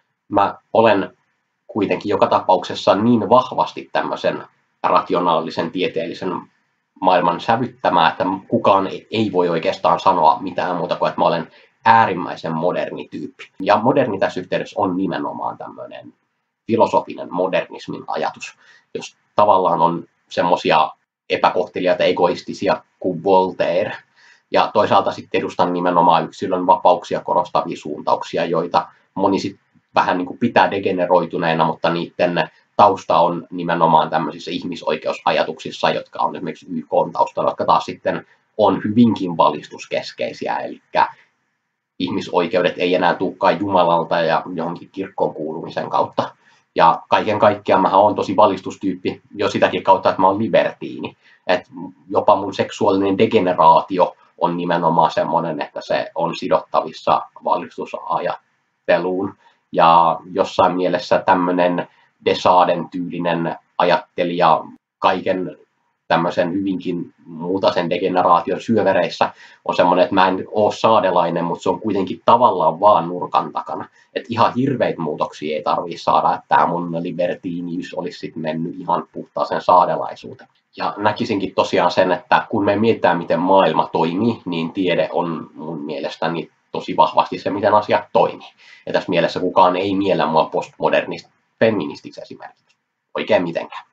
mä olen kuitenkin joka tapauksessa niin vahvasti tämmöisen rationaalisen tieteellisen maailman sävyttämää, että kukaan ei voi oikeastaan sanoa mitään muuta kuin, että mä olen äärimmäisen moderni tyyppi. Ja moderni tässä yhteydessä on nimenomaan tämmöinen filosofinen modernismin ajatus, jos tavallaan on semmoisia epäkohteliaita egoistisia kuin Voltaire. Ja toisaalta sitten edustan nimenomaan yksilön vapauksia korostavia suuntauksia, joita moni sitten vähän niin kuin pitää degeneroituneena, mutta niiden tausta on nimenomaan tämmöisissä ihmisoikeusajatuksissa, jotka on esimerkiksi Y K:n taustalla, jotka taas sitten on hyvinkin valistuskeskeisiä, eli ihmisoikeudet ei enää tulekaan Jumalalta ja johonkin kirkkoon kuulumisen kautta. Ja kaiken kaikkiaan mä oon tosi valistustyyppi jo sitäkin kautta, että mä oon libertiini. Et jopa mun seksuaalinen degeneraatio on nimenomaan semmoinen, että se on sidottavissa valistusajatteluun. Ja jossain mielessä tämmöinen Desaden tyylinen ajattelija kaiken tämmöisen hyvinkin muutaisen degeneraation syövereissä on semmoinen, että mä en ole saadelainen, mutta se on kuitenkin tavallaan vaan nurkan takana. Että ihan hirveitä muutoksia ei tarvitse saada, että tämä mun libertiiniys olisi sitten mennyt ihan puhtaaseen saadelaisuuteen. Ja näkisinkin tosiaan sen, että kun me mietitään, miten maailma toimii, niin tiede on mun mielestäni tosi vahvasti se, miten asiat toimii. Ja tässä mielessä kukaan ei miellä mua postmodernista feministiksi esimerkiksi oikein mitenkään.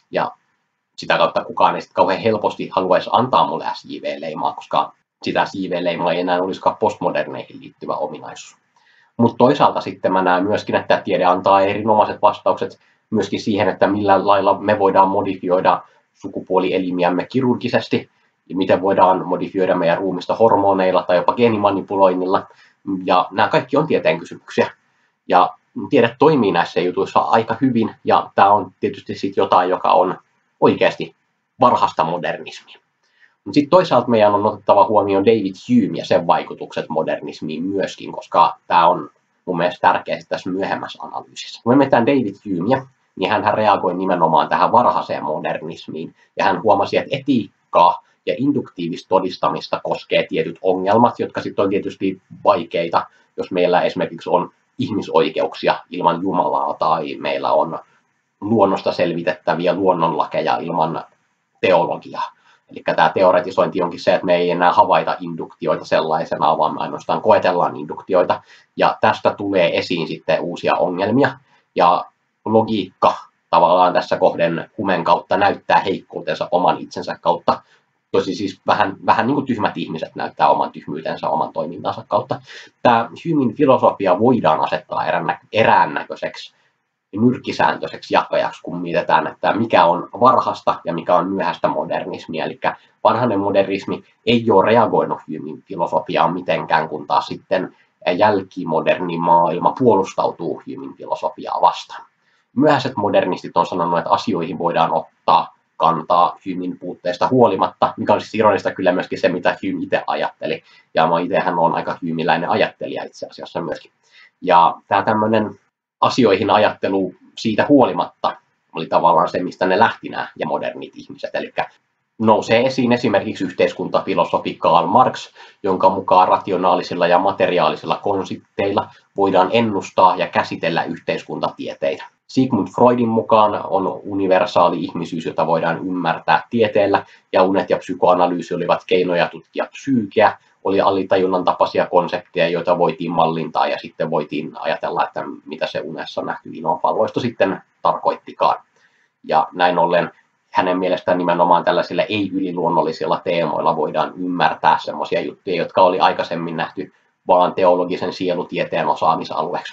Ja sitä kautta kukaan ei sitten kauhean helposti haluaisi antaa mulle S J V-leimaa, koska sitä S J V-leimaa ei enää olisikaan postmoderneihin liittyvä ominaisuus. Mutta toisaalta sitten mä näen myöskin, että tiede antaa erinomaiset vastaukset myöskin siihen, että millä lailla me voidaan modifioida sukupuolielimiämme kirurgisesti, ja miten voidaan modifioida meidän ruumista hormoneilla tai jopa geenimanipuloinnilla. Ja nämä kaikki on tieteen kysymyksiä. Ja tiede toimii näissä jutuissa aika hyvin, ja tämä on tietysti sitten jotain, joka on oikeasti varhaista modernismia. Mutta sitten toisaalta meidän on otettava huomioon David Hume ja sen vaikutukset modernismiin myöskin, koska tämä on mun mielestä tärkeää tässä myöhemmässä analyysissä. Kun me mietitään David Humea, niin hän reagoi nimenomaan tähän varhaiseen modernismiin, ja hän huomasi, että etiikkaa ja induktiivista todistamista koskee tietyt ongelmat, jotka sitten on tietysti vaikeita, jos meillä esimerkiksi on ihmisoikeuksia ilman Jumalaa, tai meillä on luonnosta selvitettäviä luonnonlakeja ilman teologiaa. Eli tämä teoretisointi onkin se, että me ei enää havaita induktioita sellaisena, vaan me ainoastaan koetellaan induktioita. Ja tästä tulee esiin sitten uusia ongelmia. Ja logiikka tavallaan tässä kohden Humen kautta näyttää heikkoutensa oman itsensä kautta. Tosi siis vähän, vähän niin kuin tyhmät ihmiset näyttää oman tyhmyytensä oman toimintansa kautta. Tämä Humen filosofia voidaan asettaa eräännäköiseksi nyrkkisääntöiseksi jakajaksi, kun mietitään, että mikä on varhaista ja mikä on myöhäistä modernismia. Eli varhainen modernismi ei ole reagoinut Humen filosofiaan mitenkään, kun taas sitten jälkimoderni maailma puolustautuu Humen filosofiaa vastaan. Myöhäiset modernistit on sanonut, että asioihin voidaan ottaa kantaa Humen puutteesta huolimatta, mikä on siis ironista kyllä myöskin se, mitä Hume itse ajatteli. Ja mä itsehän olen aika humiläinen ajattelija itse asiassa myöskin. Ja tämä tämmöinen asioihin ajattelu siitä huolimatta oli tavallaan se, mistä ne lähti nämä ja modernit ihmiset. Eli nousee esiin esimerkiksi yhteiskuntafilosofi Karl Marx, jonka mukaan rationaalisilla ja materiaalisilla konsepteilla voidaan ennustaa ja käsitellä yhteiskuntatieteitä. Sigmund Freudin mukaan on universaali ihmisyys, jota voidaan ymmärtää tieteellä, ja unet ja psykoanalyysi olivat keinoja tutkia psyykeä, oli alitajunnan tapaisia konsepteja, joita voitiin mallintaa, ja sitten voitiin ajatella, että mitä se unessa nähty ilmanpalloisto sitten tarkoittikaan. Ja näin ollen hänen mielestään nimenomaan tällaisilla ei-yliluonnollisilla teemoilla voidaan ymmärtää sellaisia juttuja, jotka oli aikaisemmin nähty vaan teologisen sielutieteen osaamisalueeksi.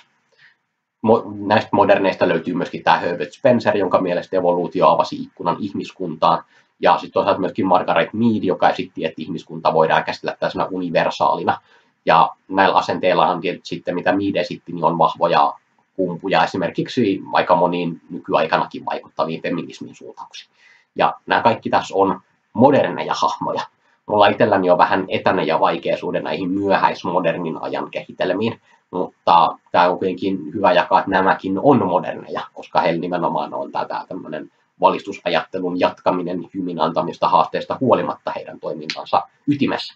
Näistä moderneista löytyy myöskin tämä Herbert Spencer, jonka mielestä evoluutio avasi ikkunan ihmiskuntaan. Ja sitten toisaalta myöskin Margaret Mead, joka esitti, että ihmiskunta voidaan käsitellä tällaisena universaalina. Ja näillä asenteilla sitten, mitä Mead esitti, niin on vahvoja kumpuja esimerkiksi aika moniin nykyaikanakin vaikuttaviin feminismin suuntauksiin. Ja nämä kaikki tässä on moderneja hahmoja. Mulla itselläni on vähän etäinen ja vaikea suhde näihin myöhäismodernin ajan kehitelmiin, mutta tämä on kuitenkin hyvä jakaa, että nämäkin on moderneja, koska heillä nimenomaan on tämä tämmöinen valistusajattelun jatkaminen Humen antamista haasteista huolimatta heidän toimintansa ytimessä.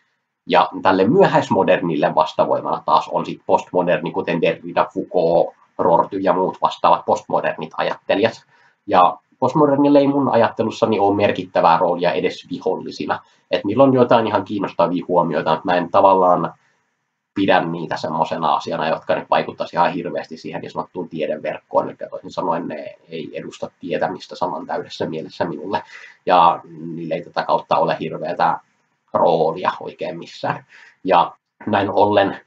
Ja tälle myöhäismodernille vastavoimana taas on sitten postmoderni, kuten Derrida, Foucault, Rorty ja muut vastaavat postmodernit ajattelijat. Ja postmodernille ei mun ajattelussani ole merkittävää roolia edes vihollisina. Että niillä on jotain ihan kiinnostavia huomioita, mutta mä en tavallaan pidä niitä semmoisena asiana, jotka nyt vaikuttaisi ihan hirveästi siihen niin sanottuun tiedeverkkoon. Eli toisin sanoen ne ei edusta tietämistä saman täydessä mielessä minulle. Ja niille ei tätä kautta ole hirveätä roolia oikein missään. Ja näin ollen,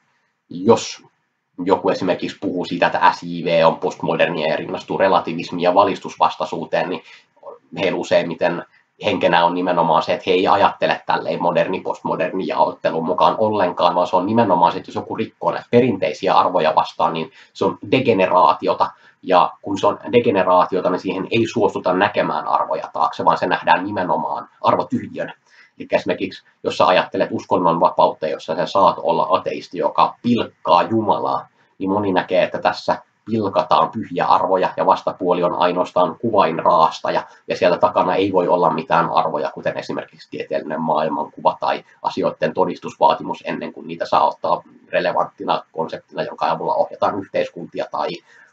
jos joku esimerkiksi puhuu siitä, että S J V on postmodernia ja rinnastuu relativismiin ja valistusvastaisuuteen, niin heillä useimmiten henkenä on nimenomaan se, että he ei ajattele tälleen moderni postmoderni jaottelun mukaan ollenkaan, vaan se on nimenomaan se, että jos joku rikkoo näitä perinteisiä arvoja vastaan, niin se on degeneraatiota. Ja kun se on degeneraatiota, niin siihen ei suostuta näkemään arvoja taakse, vaan se nähdään nimenomaan arvotyhjön. Eli esimerkiksi, jos sä ajattelet uskonnonvapautta, jossa sä saat olla ateisti, joka pilkkaa Jumalaa, niin moni näkee, että tässä pilkataan pyhiä arvoja ja vastapuoli on ainoastaan kuvainraastaja ja sieltä takana ei voi olla mitään arvoja, kuten esimerkiksi tieteellinen maailmankuva tai asioiden todistusvaatimus ennen kuin niitä saa ottaa relevanttina konseptina, jonka avulla ohjataan yhteiskuntia tai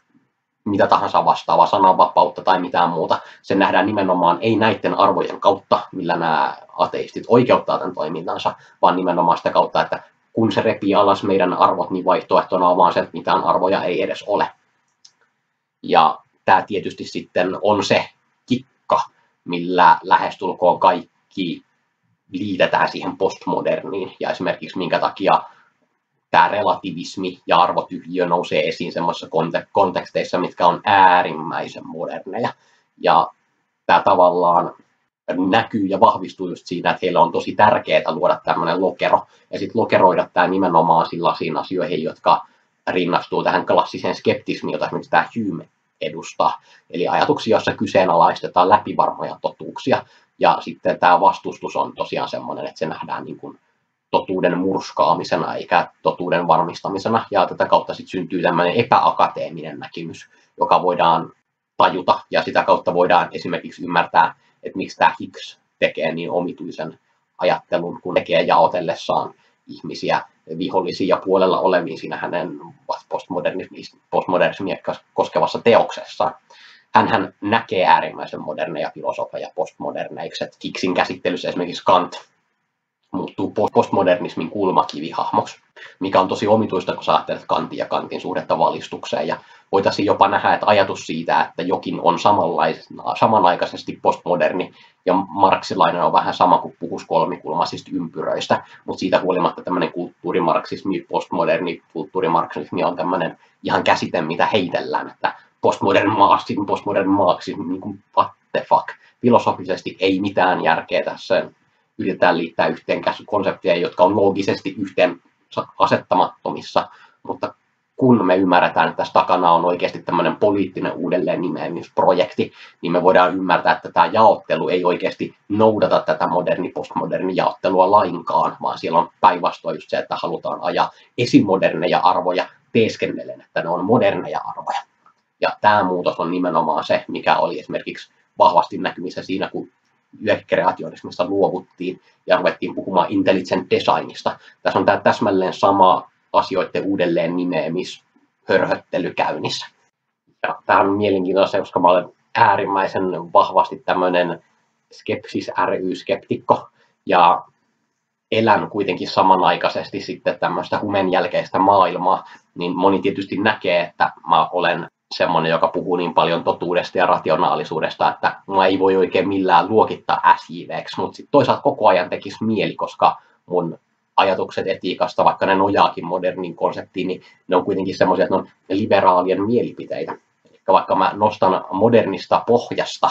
mitä tahansa vastaavaa, sananvapautta tai mitään muuta. Se nähdään nimenomaan ei näiden arvojen kautta, millä nämä ateistit oikeuttaa tämän toimintansa, vaan nimenomaan sitä kautta, että kun se repii alas meidän arvot, niin vaihtoehtona on vaan se, että mitään arvoja ei edes ole. Ja tämä tietysti sitten on se kikka, millä lähestulkoon kaikki liitetään siihen postmoderniin, ja esimerkiksi minkä takia tämä relativismi ja arvotyhjiö nousee esiin semmoisissa konteksteissa, mitkä on äärimmäisen moderneja. Ja tämä tavallaan näkyy ja vahvistuu just siinä, että heillä on tosi tärkeää luoda tämmöinen lokero, ja sitten lokeroida tämä nimenomaan sellaisiin asioihin, jotka rinnastuu tähän klassiseen skeptismiin, jota esimerkiksi tämä Hume edustaa. Eli ajatuksia, joissa kyseenalaistetaan läpivarmoja totuuksia, ja sitten tämä vastustus on tosiaan semmoinen, että se nähdään niin kuin totuuden murskaamisena eikä totuuden varmistamisena, ja tätä kautta sitten syntyy tämmöinen epäakateeminen näkemys, joka voidaan tajuta, ja sitä kautta voidaan esimerkiksi ymmärtää, että miksi tämä Hicks tekee niin omituisen ajattelun, kun tekee jaotellessaan ihmisiä vihollisia puolella oleviin siinä hänen postmodernismia koskevassa teoksessaan. Hänhän näkee äärimmäisen moderneja filosofeja postmoderneiksi. Hicksin käsittelyssä esimerkiksi Kant muuttuu postmodernismin kulmakivihahmoksi, mikä on tosi omituista, kun sä ajattelet Kantin ja Kantin suhdetta valistukseen. Ja voitaisiin jopa nähdä, että ajatus siitä, että jokin on samanaikaisesti postmoderni ja marksilainen on vähän sama kuin puhus kolmikulmaisista ympyröistä, mutta siitä huolimatta tämmöinen kulttuurimarksismi, postmoderni kulttuurimarksismi on tämmöinen ihan käsite, mitä heitellään, että postmodern marksismi, postmodern marksismi, niin kuin what the fuck. Filosofisesti ei mitään järkeä tässä. Yritetään liittää yhteen konsepteja, jotka on loogisesti yhteen asettamattomissa, mutta kun me ymmärretään, että tässä takana on oikeasti tämmöinen poliittinen uudelleen nimeämisprojekti, niin me voidaan ymmärtää, että tämä jaottelu ei oikeasti noudata tätä moderni-postmoderni jaottelua lainkaan, vaan siellä on päinvastoin just se, että halutaan ajaa esimoderneja arvoja teeskennellen, että ne on moderneja arvoja. Ja tämä muutos on nimenomaan se, mikä oli esimerkiksi vahvasti näkymissä siinä, kun kreationismista luovuttiin ja ruvettiin puhumaan intelligent designista. Tässä on tämä täsmälleen sama asioiden uudelleen nimeämishörhöttely käynnissä. Ja tämä on mielenkiintoista, koska mä olen äärimmäisen vahvasti tämmöinen skepsis ry-skeptikko ja elän kuitenkin samanaikaisesti sitten tämmöistä Humen jälkeistä maailmaa, niin moni tietysti näkee, että mä olen semmoinen, joka puhuu niin paljon totuudesta ja rationaalisuudesta, että mä ei voi oikein millään luokittaa S J V:ksi, mutta sitten toisaalta koko ajan tekisi mieli, koska mun ajatukset etiikasta, vaikka ne nojaakin modernin konseptiin, niin ne on kuitenkin semmoisia, että ne on liberaalien mielipiteitä. Eli vaikka mä nostan modernista pohjasta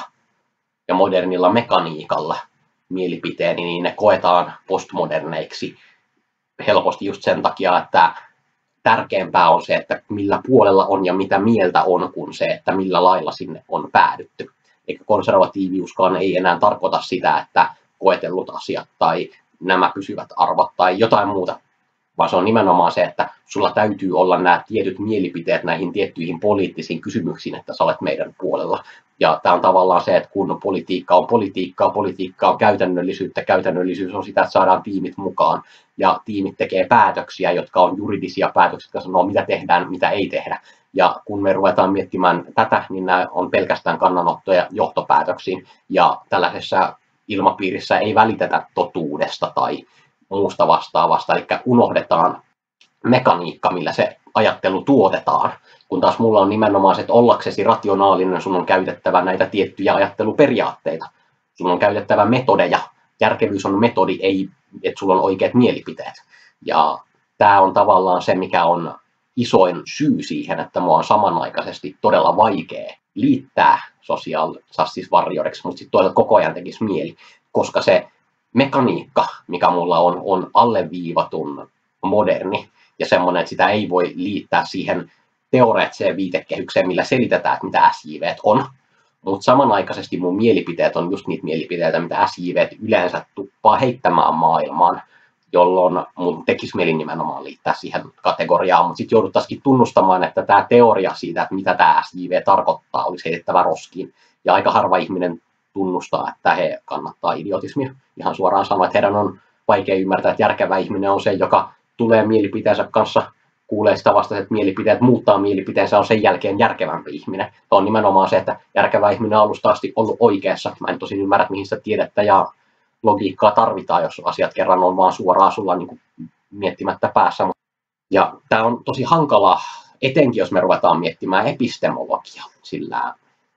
ja modernilla mekaniikalla mielipiteeni, niin ne koetaan postmoderneiksi helposti just sen takia, että tärkeämpää on se, että millä puolella on ja mitä mieltä on, kuin se, että millä lailla sinne on päädytty. Eikä konservatiiviuskaan ei enää tarkoita sitä, että koetellut asiat tai nämä pysyvät arvot tai jotain muuta, vaan se on nimenomaan se, että sulla täytyy olla nämä tietyt mielipiteet näihin tiettyihin poliittisiin kysymyksiin, että sä olet meidän puolella. Ja tämä on tavallaan se, että kun politiikka on politiikkaa, politiikka on käytännöllisyyttä, käytännöllisyys on sitä, että saadaan tiimit mukaan, ja tiimit tekee päätöksiä, jotka on juridisia päätöksiä, jotka sanoo, mitä tehdään, mitä ei tehdä. Ja kun me ruvetaan miettimään tätä, niin nämä on pelkästään kannanottoja johtopäätöksiin, ja tällaisessa ilmapiirissä ei välitetä totuudesta tai muusta vastaavasta, eli unohdetaan mekaniikka, millä se ajattelu tuotetaan, kun taas mulla on nimenomaan se, että ollaksesi rationaalinen, sun on käytettävä näitä tiettyjä ajatteluperiaatteita, sun on käytettävä metodeja, järkevyys on metodi, ei, että sulla on oikeat mielipiteet. Ja tämä on tavallaan se, mikä on isoin syy siihen, että mua on samanaikaisesti todella vaikea liittää social justice warrioriksi, mutta sitten toisaalta koko ajan tekisi mieli, koska se mekaniikka, mikä mulla on, on alleviivatun moderni ja semmoinen, että sitä ei voi liittää siihen teoreettiseen viitekehykseen, millä selitetään, että mitä S J V:t on. Mutta samanaikaisesti mun mielipiteet on just niitä mielipiteitä, mitä S J V:t yleensä tuppaa heittämään maailmaan, jolloin mun tekisi mieli nimenomaan liittää siihen kategoriaan, mutta sitten jouduttaisiin tunnustamaan, että tämä teoria siitä, että mitä tämä S J V tarkoittaa, olisi heitettävä roskiin. Ja aika harva ihminen tunnustaa, että he kannattaa idiotismia. Ihan suoraan sanoa, että heidän on vaikea ymmärtää, että järkevä ihminen on se, joka tulee mielipiteensä kanssa, kuulee sitä vastaiset mielipiteet, muuttaa mielipiteensä, on sen jälkeen järkevämpi ihminen. Tämä on nimenomaan se, että järkevä ihminen on alusta asti ollut oikeassa. Mä en tosin ymmärrä, mihin sitä tiedettä ja logiikkaa tarvitaan, jos asiat kerran on vaan suoraan sulla niin kuin miettimättä päässä. Ja tämä on tosi hankalaa, etenkin jos me ruvetaan miettimään epistemologiaa, sillä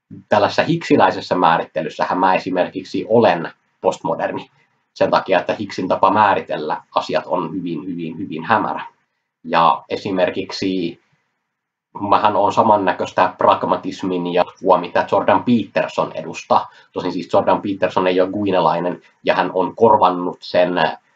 tällaisessa hiksiläisessä määrittelyssähän mä esimerkiksi olen postmoderni sen takia, että Hicksin tapa määritellä asiat on hyvin, hyvin, hyvin hämärä. Ja esimerkiksi mähän on samannäköistä pragmatismin ja mitä Jordan Peterson edustaa. Tosin siis Jordan Peterson ei ole guinelainen ja hän on korvannut sen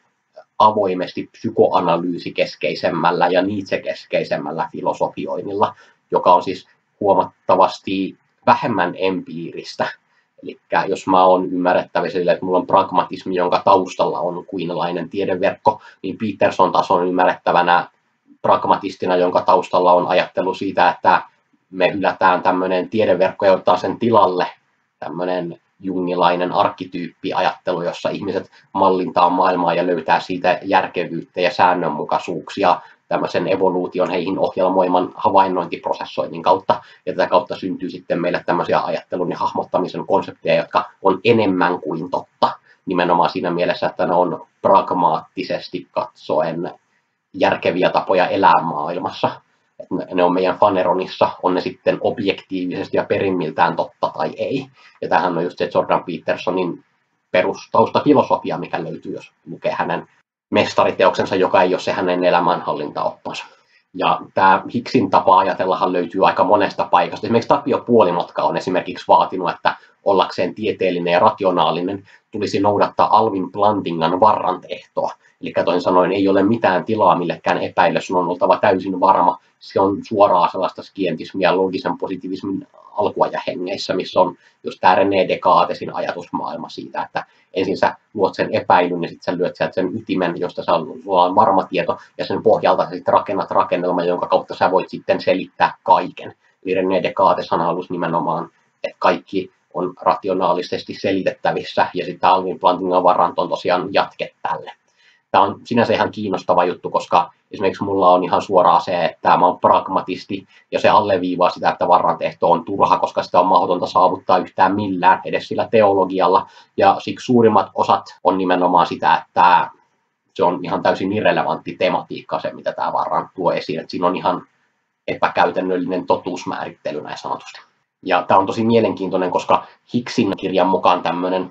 avoimesti psykoanalyysikeskeisemmällä ja Nietzsche-keskeisemmällä filosofioinnilla, joka on siis huomattavasti vähemmän empiiristä. Eli jos mä oon ymmärrettävissä sille, että mulla on pragmatismi, jonka taustalla on guinelainen tiedeverkko, niin Peterson taas on ymmärrettävänä pragmatistina, jonka taustalla on ajattelu siitä, että me hylätään tämmöinen tiedeverkko ja ottaa sen tilalle tämmöinen jungilainen arkkityyppiajattelu, jossa ihmiset mallintaa maailmaa ja löytää siitä järkevyyttä ja säännönmukaisuuksia tämmöisen evoluution heihin ohjelmoiman havainnointiprosessoinnin kautta. Ja tätä kautta syntyy sitten meille tämmöisiä ajattelun ja hahmottamisen konsepteja, jotka on enemmän kuin totta. Nimenomaan siinä mielessä, että ne on pragmaattisesti katsoen järkeviä tapoja elää maailmassa. Että ne on meidän faneronissa, on ne sitten objektiivisesti ja perimmiltään totta tai ei. Ja tämähän on just se Jordan Petersonin perustaustafilosofia, mikä löytyy, jos lukee hänen mestariteoksensa, joka ei ole se hänen elämänhallintaoppansa. Ja tämä Hicksin tapa ajatellahan löytyy aika monesta paikasta. Esimerkiksi Tapio Puolimatka on esimerkiksi vaatinut, että ollakseen tieteellinen ja rationaalinen tulisi noudattaa Alvin Plantingan varrant-ehtoa. Eli toisin sanoen ei ole mitään tilaa millekään epäillä, sun on oltava täysin varma. Se on suoraa sellaista skientismia logisen positiivismin alkua ja hengeissä, missä on just tämä René Descartesin ajatusmaailma siitä, että ensin sä luot sen epäilyn ja sitten sä lyöt sieltä sen ytimen, josta sulla on varma tieto, ja sen pohjalta sä sitten rakennat rakennelman, jonka kautta sä voit sitten selittää kaiken. Eli René Descarteshan halusi nimenomaan, että kaikki on rationaalisesti selitettävissä, ja sitten Alvin Plantingan varrant on tosiaan jatke tälle. Tämä on sinänsä ihan kiinnostava juttu, koska esimerkiksi mulla on ihan suoraan se, että mä oon pragmatisti, ja se alleviivaa sitä, että varrantehto on turha, koska sitä on mahdotonta saavuttaa yhtään millään, edes sillä teologialla, ja siksi suurimmat osat on nimenomaan sitä, että se on ihan täysin irrelevantti tematiikka se, mitä tämä varrant tuo esiin, että siinä on ihan epäkäytännöllinen totuusmäärittely näin sanotusti. Ja tämä on tosi mielenkiintoinen, koska Hicksin kirjan mukaan tämmöinen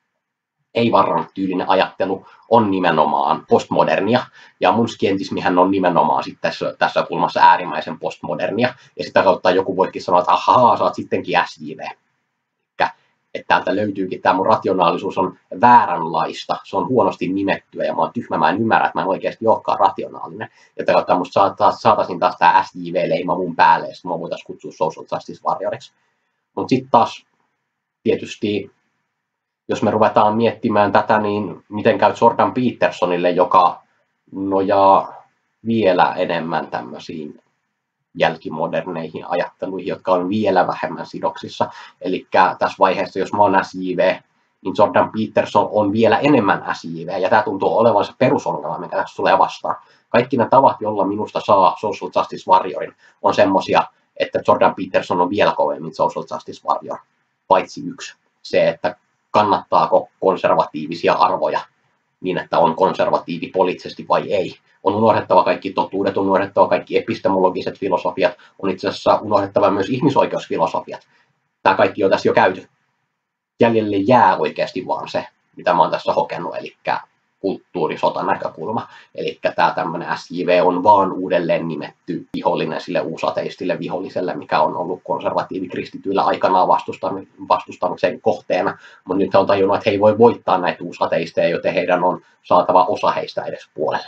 ei-varrant-tyylinen ajattelu on nimenomaan postmodernia, ja mun skientismihän on nimenomaan sit tässä, tässä kulmassa äärimmäisen postmodernia, ja sitä kautta joku voikin sanoa, että ahaa, sä oot sittenkin S J V. Että täältä löytyykin, tämä mun rationaalisuus on vääränlaista, se on huonosti nimettyä, ja mä oon tyhmä, mä en ymmärrä, että mä en oikeasti olekaan rationaalinen. Ja tätä kautta musta saataisiin taas tämä S J V-leima mun päälle, ja sitten mä voitaisiin kutsua social justice warrioriksi. Mutta sitten taas tietysti, jos me ruvetaan miettimään tätä, niin miten käy Jordan Petersonille, joka nojaa vielä enemmän tämmöisiin jälkimoderneihin ajatteluihin, jotka on vielä vähemmän sidoksissa. Eli tässä vaiheessa, jos mä oon S J V, niin Jordan Peterson on vielä enemmän S J V, ja tämä tuntuu olevan se perusongelma, mikä tässä tulee vastaan. Kaikki ne tavat, joilla minusta saa social justice warriorin, on semmoisia, että Jordan Peterson on vielä kovemmin social justice warrior, paitsi yksi. Se, että kannattaako konservatiivisia arvoja niin, että on konservatiivi poliittisesti vai ei. On unohdettava kaikki totuudet, on unohdettava kaikki epistemologiset filosofiat, on itse asiassa unohdettava myös ihmisoikeusfilosofiat. Tämä kaikki on tässä jo käyty. Jäljelle jää oikeasti vaan se, mitä mä oon tässä hokenut, eli kulttuurisota näkökulma. Eli tämä tämmöinen S J V on vaan uudelleen nimetty vihollinen sille uusateistille viholliselle, mikä on ollut konservatiivikristityillä aikanaan vastustamisen kohteena. Mutta nyt he on tajunnut, että he ei voi voittaa näitä uusateisteja, joten heidän on saatava osa heistä edes puolelle.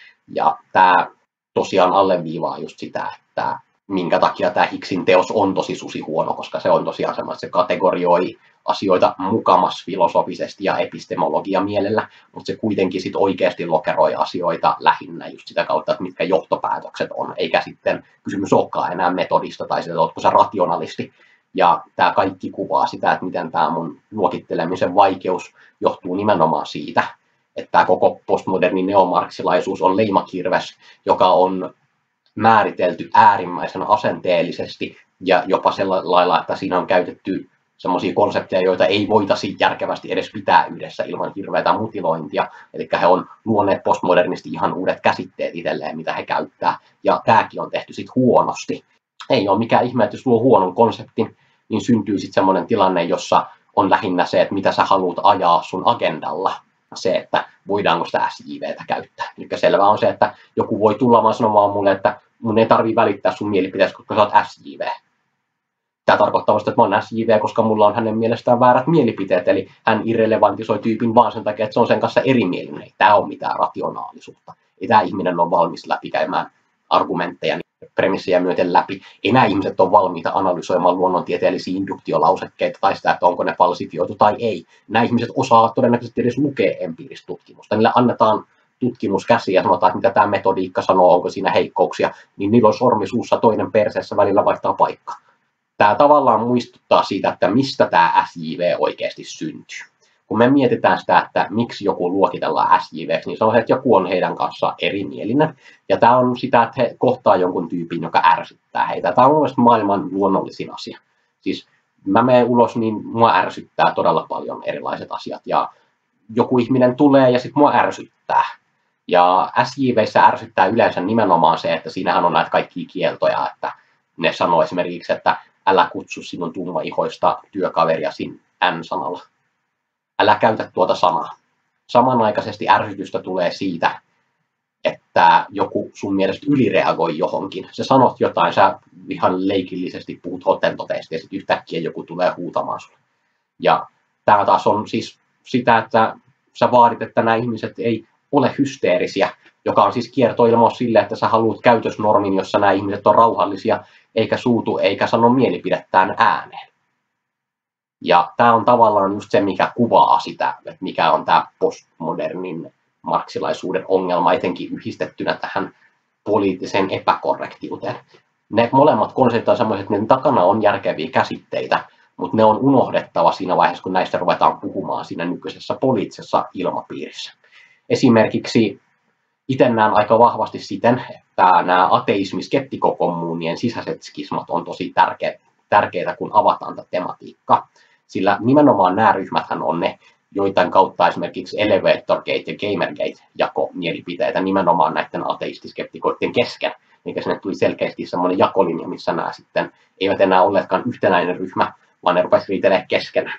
Ja tämä tosiaan alleviivaa just sitä, että minkä takia tämä Hicksin teos on tosi susi huono, koska se on tosiaan semmoinen, että se kategorioi asioita mukamas filosofisesti ja epistemologia mielellä, mutta se kuitenkin sit oikeasti lokeroi asioita lähinnä just sitä kautta, että mitkä johtopäätökset on, eikä sitten kysymys olekaan enää metodista tai sitä, että oletko sä rationalisti. Ja tämä kaikki kuvaa sitä, että miten tämä mun luokittelemisen vaikeus johtuu nimenomaan siitä, että tämä koko postmoderni neomarksilaisuus on leimakirves, joka on määritelty äärimmäisen asenteellisesti ja jopa sellailla lailla, että siinä on käytetty sellaisia konsepteja, joita ei voitaisi järkevästi edes pitää yhdessä ilman hirveätä mutilointia. Eli he on luoneet postmodernisti ihan uudet käsitteet itselleen, mitä he käyttää. Ja tämäkin on tehty sitten huonosti. Ei ole mikään ihme, että jos luo huonon konseptin, niin syntyy sitten semmoinen tilanne, jossa on lähinnä se, että mitä sä haluat ajaa sun agendalla, se, että voidaanko sitä S J V:tä käyttää. Eli selvää on se, että joku voi tulla vaan sanomaan mulle, että mun ei tarvitse välittää sun mielipiteestä, koska sä oot S J V. Tämä tarkoittaa vasta, että mä oon S J V, koska mulla on hänen mielestään väärät mielipiteet, eli hän irrelevantisoi tyypin vaan sen takia, että se on sen kanssa erimielinen. Ei tämä ole mitään rationaalisuutta. Ei tämä ihminen ole valmis läpikäymään argumentteja premissejä myöten läpi. Ei nämä ihmiset ole valmiita analysoimaan luonnontieteellisiä induktiolausekkeita tai sitä, että onko ne falsifioitu tai ei. Nämä ihmiset osaa todennäköisesti edes lukea empiiristä tutkimusta. Niille annetaan tutkimuskäsiä ja sanotaan, että mitä tämä metodiikka sanoo, onko siinä heikkouksia, niin niillä on sormi suussa, toinen perseessä, välillä vaihtaa paikkaa. Tämä tavallaan muistuttaa siitä, että mistä tämä S J V oikeasti syntyy. Kun me mietitään sitä, että miksi joku luokitellaan S J V:ksi, niin se on se, että joku on heidän kanssaan erimielinen. Ja tämä on sitä, että he kohtaa jonkun tyypin, joka ärsyttää heitä. Tämä on mielestäni maailman luonnollisin asia. Siis mä menen ulos, niin mua ärsyttää todella paljon erilaiset asiat. Ja joku ihminen tulee ja sitten mua ärsyttää. Ja S J V:ssä ärsyttää yleensä nimenomaan se, että siinähän on näitä kaikkia kieltoja, että ne sanoo esimerkiksi, että älä kutsu sinun tummaihoista työkaveriasi N-sanalla. Älä käytä tuota sanaa. Samanaikaisesti ärsytystä tulee siitä, että joku sun mielestä ylireagoi johonkin. Sä sanot jotain, sä ihan leikillisesti puhut hotentoteista ja sitten yhtäkkiä joku tulee huutamaan sulle. Ja tämä taas on siis sitä, että sä vaadit, että nämä ihmiset ei ole hysteerisiä, joka on siis kiertoilmaus sille, että sä haluat käytösnormin, jossa nämä ihmiset on rauhallisia, eikä suutu, eikä sano mielipidettään ääneen. Ja tämä on tavallaan just se, mikä kuvaa sitä, että mikä on tämä postmodernin marksilaisuuden ongelma, etenkin yhdistettynä tähän poliittiseen epäkorrektiuteen. Ne molemmat konseptit on sellaiset, että ne takana on järkeviä käsitteitä, mutta ne on unohdettava siinä vaiheessa, kun näistä ruvetaan puhumaan siinä nykyisessä poliittisessa ilmapiirissä. Esimerkiksi itse näen aika vahvasti siten, että nämä ateismi-skeptikokommuunien sisäiset skismat on tosi tärkeitä, kun avataan tätä tematiikkaa. Sillä nimenomaan nämä ryhmäthän on ne, joitain kautta esimerkiksi Elevatorgate ja Gamergate jako mielipiteitä nimenomaan näiden ateistiskeptikoiden kesken. Eli sinne tuli selkeästi semmoinen jakolinja, missä nämä sitten eivät enää olleetkaan yhtenäinen ryhmä, vaan ne rupesivat riitelemään keskenään.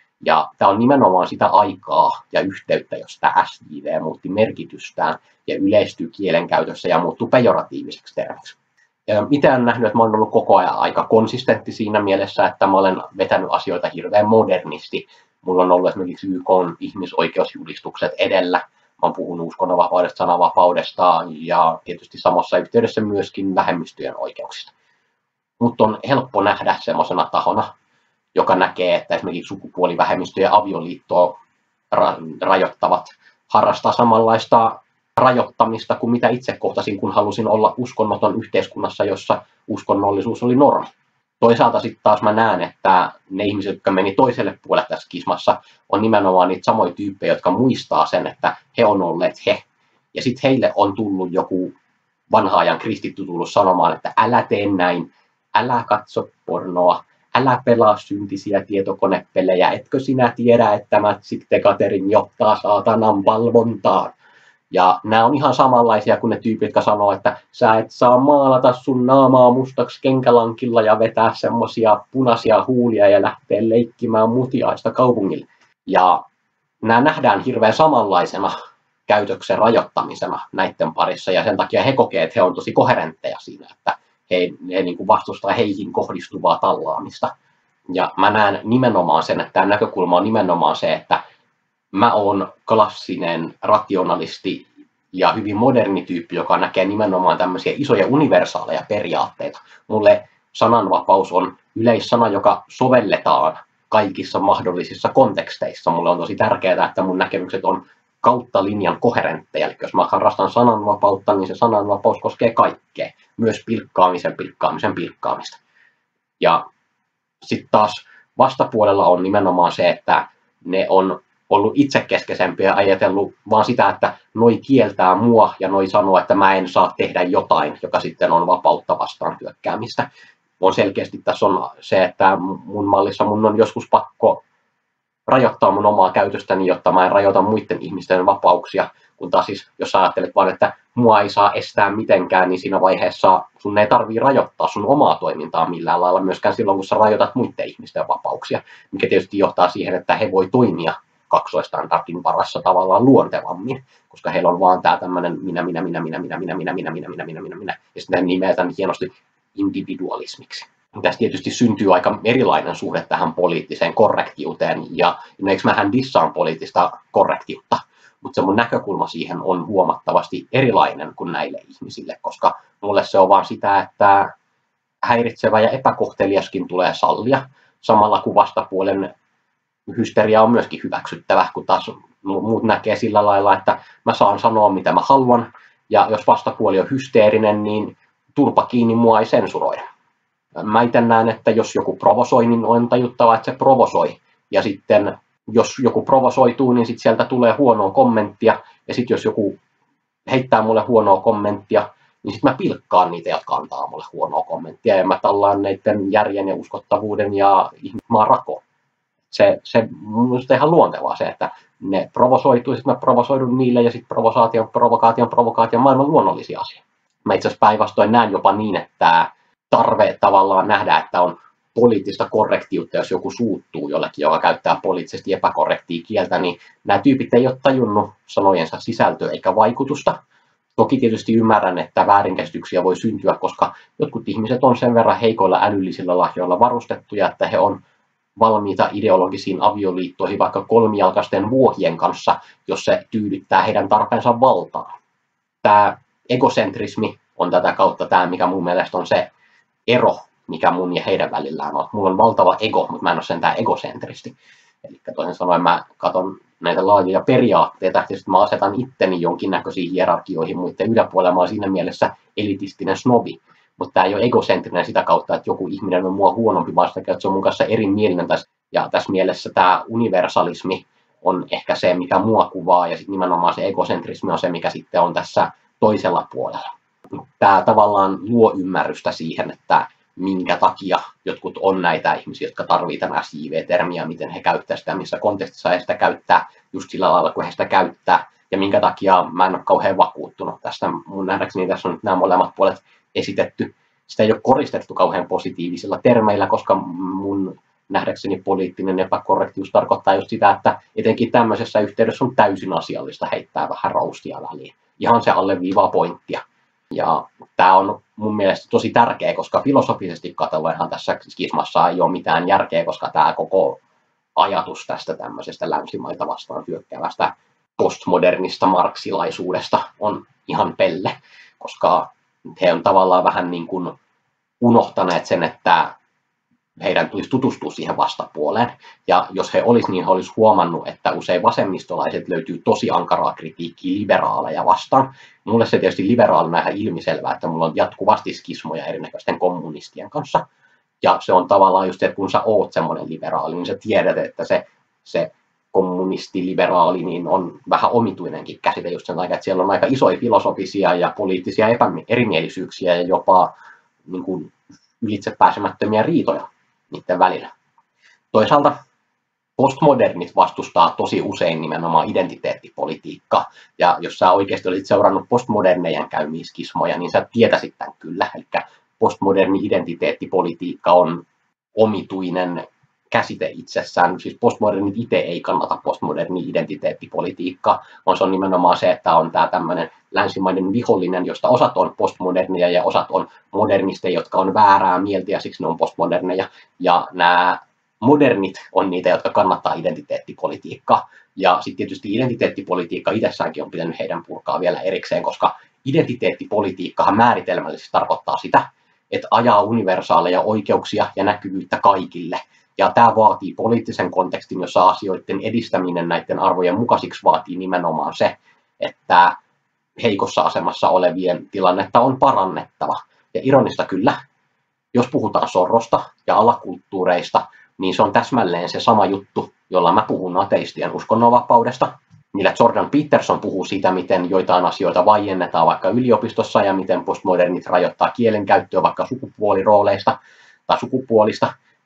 Ja tämä on nimenomaan sitä aikaa ja yhteyttä, josta S J V muutti merkitystään ja yleistyi kielenkäytössä ja muuttui pejoratiiviseksi termiksi. Itse olen nähnyt, että mä olen ollut koko ajan aika konsistentti siinä mielessä, että mä olen vetänyt asioita hirveän modernisti. Mulla on ollut esimerkiksi Y K:n ihmisoikeusjulistukset edellä. Mä oon puhunut uskonnonvapaudesta, sananvapaudesta ja tietysti samassa yhteydessä myöskin vähemmistöjen oikeuksista. Mutta on helppo nähdä semmoisena tahona, joka näkee, että esimerkiksi sukupuolivähemmistöjen avioliittoa ra- rajoittavat harrastaa samanlaista rajoittamista kuin mitä itse kohtasin, kun halusin olla uskonnoton yhteiskunnassa, jossa uskonnollisuus oli normi. Toisaalta sitten taas mä näen, että ne ihmiset, jotka meni toiselle puolelle tässä kismassa, on nimenomaan niitä samoja tyyppejä, jotka muistaa sen, että he on olleet he. Ja sitten heille on tullut joku vanha ajan kristitty tullut sanomaan, että älä tee näin, älä katso pornoa, älä pelaa syntisiä tietokonepelejä, etkö sinä tiedä, että Magic the Gathering johtaa saatanan valvontaan. Ja nämä on ihan samanlaisia kuin ne tyypit, jotka sanoo, että sä et saa maalata sun naamaa mustaksi kenkälankilla ja vetää semmosia punaisia huulia ja lähteä leikkimään mutiaista kaupungille. Ja nämä nähdään hirveän samanlaisena käytöksen rajoittamisena näiden parissa ja sen takia he kokee, että he on tosi koherentteja siinä, että he, he niin kuin vastustaa heihin kohdistuvaa tallaamista. Ja mä näen nimenomaan sen, että tämä näkökulma on nimenomaan se, että mä oon klassinen rationalisti ja hyvin moderni tyyppi, joka näkee nimenomaan tämmöisiä isoja universaaleja periaatteita. Mulle sananvapaus on yleissana, joka sovelletaan kaikissa mahdollisissa konteksteissa. Mulle on tosi tärkeää, että mun näkemykset on kautta linjan koherentteja. Eli jos mä harrastan sananvapautta, niin se sananvapaus koskee kaikkea. Myös pilkkaamisen, pilkkaamisen, pilkkaamista. Ja sitten taas vastapuolella on nimenomaan se, että ne on ollut itsekeskeisempiä ja ajatellut vaan sitä, että noi kieltää mua ja noi sanoo, että mä en saa tehdä jotain, joka sitten on vapautta vastaan hyökkäämistä. On selkeästi tässä on se, että mun mallissa mun on joskus pakko rajoittaa mun omaa käytöstäni, jotta mä en rajoita muiden ihmisten vapauksia. Kun taas siis, jos sä ajattelet vaan, että mua ei saa estää mitenkään, niin siinä vaiheessa sun ei tarvii rajoittaa sun omaa toimintaa millään lailla myöskään silloin, kun sä rajoitat muiden ihmisten vapauksia, mikä tietysti johtaa siihen, että he voi toimia kaksoistandardin varassa tavallaan luontevammin, koska heillä on vaan tää tämmönen minä, minä, minä, minä, minä, minä, minä, minä, minä, minä, minä, minä, minä, ja sitten nimetään hienosti individualismiksi. Tässä tietysti syntyy aika erilainen suhde tähän poliittiseen korrektiuteen, ja no, eikö mähän dissaan poliittista korrektiutta, mutta se mun näkökulma siihen on huomattavasti erilainen kuin näille ihmisille, koska mulle se on vaan sitä, että häiritsevä ja epäkohteliaskin tulee sallia, samalla kuin vastapuolen hysteria on myöskin hyväksyttävä, kun taas muut näkee sillä lailla, että mä saan sanoa mitä mä haluan, ja jos vastapuoli on hysteerinen, niin turpa kiinni, mua ei sensuroida. Mä itse näen, että jos joku provosoi, niin on tajuttava, että se provosoi. Ja sitten jos joku provosoituu, niin sitten sieltä tulee huonoa kommenttia. Ja sitten jos joku heittää mulle huonoa kommenttia, niin sitten mä pilkkaan niitä, jotka antaa mulle huonoa kommenttia. Ja mä tallaan neiden järjen ja uskottavuuden ja ihmismaan rakoon. Se, se on ihan luontevaa se, että ne provosoituu, sitten mä provosoidun niille, ja sitten provokaation, provokaation, provokaation maailman luonnollisia asioita. Mä itse asiassa päinvastoin näen jopa niin, että tarve tavallaan nähdä, että on poliittista korrektiutta, jos joku suuttuu jollekin, joka käyttää poliittisesti epäkorrektia kieltä, niin nämä tyypit ei ole tajunnut sanojensa sisältöä eikä vaikutusta. Toki tietysti ymmärrän, että väärinkäsityksiä voi syntyä, koska jotkut ihmiset on sen verran heikoilla älyllisillä lahjoilla varustettuja, että he on valmiita ideologisiin avioliittoihin vaikka kolmijalkaisten vuohien kanssa, jos se tyydyttää heidän tarpeensa valtaan. Tämä egosentrismi on tätä kautta tämä, mikä mun mielestä on se ero, mikä mun ja heidän välillään on. Mulla on valtava ego, mutta mä en ole sentään egosentristi. Eli toisin sanoen mä katson näitä laajoja periaatteita, ja sitten mä asetan itteni jonkinnäköisiin hierarkioihin muiden yläpuolella. Mä oon siinä mielessä elitistinen snobi. Mutta tämä ei ole egosentrinen sitä kautta, että joku ihminen on mua huonompi, vaan sitä, että se on mun kanssa erimielinen. Ja tässä mielessä tämä universalismi on ehkä se, mikä mua kuvaa, ja sitten nimenomaan se egosentrismi on se, mikä sitten on tässä toisella puolella. Tämä tavallaan luo ymmärrystä siihen, että minkä takia jotkut on näitä ihmisiä, jotka tarvitsevat tämä S J V-termiä, miten he käyttävät sitä, missä kontekstissa he sitä käyttää, just sillä lailla, kun he sitä käyttää, ja minkä takia mä en ole kauhean vakuuttunut tästä. Mun nähdäkseni tässä on nyt nämä molemmat puolet esitetty. Sitä ei ole koristettu kauhean positiivisilla termeillä, koska mun nähdäkseni poliittinen epäkorrektius tarkoittaa just sitä, että etenkin tämmöisessä yhteydessä on täysin asiallista heittää vähän roustia väliin. Ihan se alleviivaa pointtia. Ja tämä on mun mielestä tosi tärkeä, koska filosofisesti katsoenhan tässä skismassa ei ole mitään järkeä, koska tämä koko ajatus tästä tämmöisestä länsimaita vastaan hyökkäävästä postmodernista marksilaisuudesta on ihan pelle, koska he on tavallaan vähän niin kuin unohtaneet sen, että heidän tulisi tutustua siihen vastapuoleen. Ja jos he olisivat, niin he olisivat huomannut, että usein vasemmistolaiset löytyy tosi ankaraa kritiikkiä liberaaleja vastaan. Mulle se tietysti liberaalina ihan ilmiselvää, että mulla on jatkuvasti skismoja erinäköisten kommunistien kanssa. Ja se on tavallaan just, että kun sä oot semmoinen liberaali, niin sä tiedät, että se, se kommunisti-liberaali niin on vähän omituinenkin käsite just sen aikaa, että siellä on aika isoja filosofisia ja poliittisia epämi- erimielisyyksiä ja jopa niin kuin ylitsepääsemättömiä riitoja niiden välillä. Toisaalta postmodernit vastustaa tosi usein nimenomaan identiteettipolitiikkaa, ja jos sä oikeasti olisit seurannut postmodernejen käymiä skismoja, niin sä tietäisit tämän kyllä, eli postmoderni identiteettipolitiikka on omituinen käsite itsessään, siis postmodernit itse ei kannata postmoderni identiteettipolitiikkaa, vaan se on nimenomaan se, että on tämä tämmöinen länsimainen vihollinen, josta osat on postmoderneja ja osat on modernisteja, jotka on väärää mieltä ja siksi ne on postmoderneja. Ja nämä modernit on niitä, jotka kannattaa identiteettipolitiikkaa. Ja sitten tietysti identiteettipolitiikka itsessäänkin on pitänyt heidän purkaa vielä erikseen, koska identiteettipolitiikkahan määritelmällisesti tarkoittaa sitä, että ajaa universaaleja oikeuksia ja näkyvyyttä kaikille. Ja tämä vaatii poliittisen kontekstin, jossa asioiden edistäminen näiden arvojen mukaisiksi vaatii nimenomaan se, että heikossa asemassa olevien tilannetta on parannettava. Ja ironista kyllä, jos puhutaan sorrosta ja alakulttuureista, niin se on täsmälleen se sama juttu, jolla mä puhun ateistien uskonnonvapaudesta. Millä Jordan Peterson puhuu siitä, miten joitain asioita vaiennetaan vaikka yliopistossa ja miten postmodernit rajoittaa kielenkäyttöä vaikka sukupuolirooleista tai sukupuolista,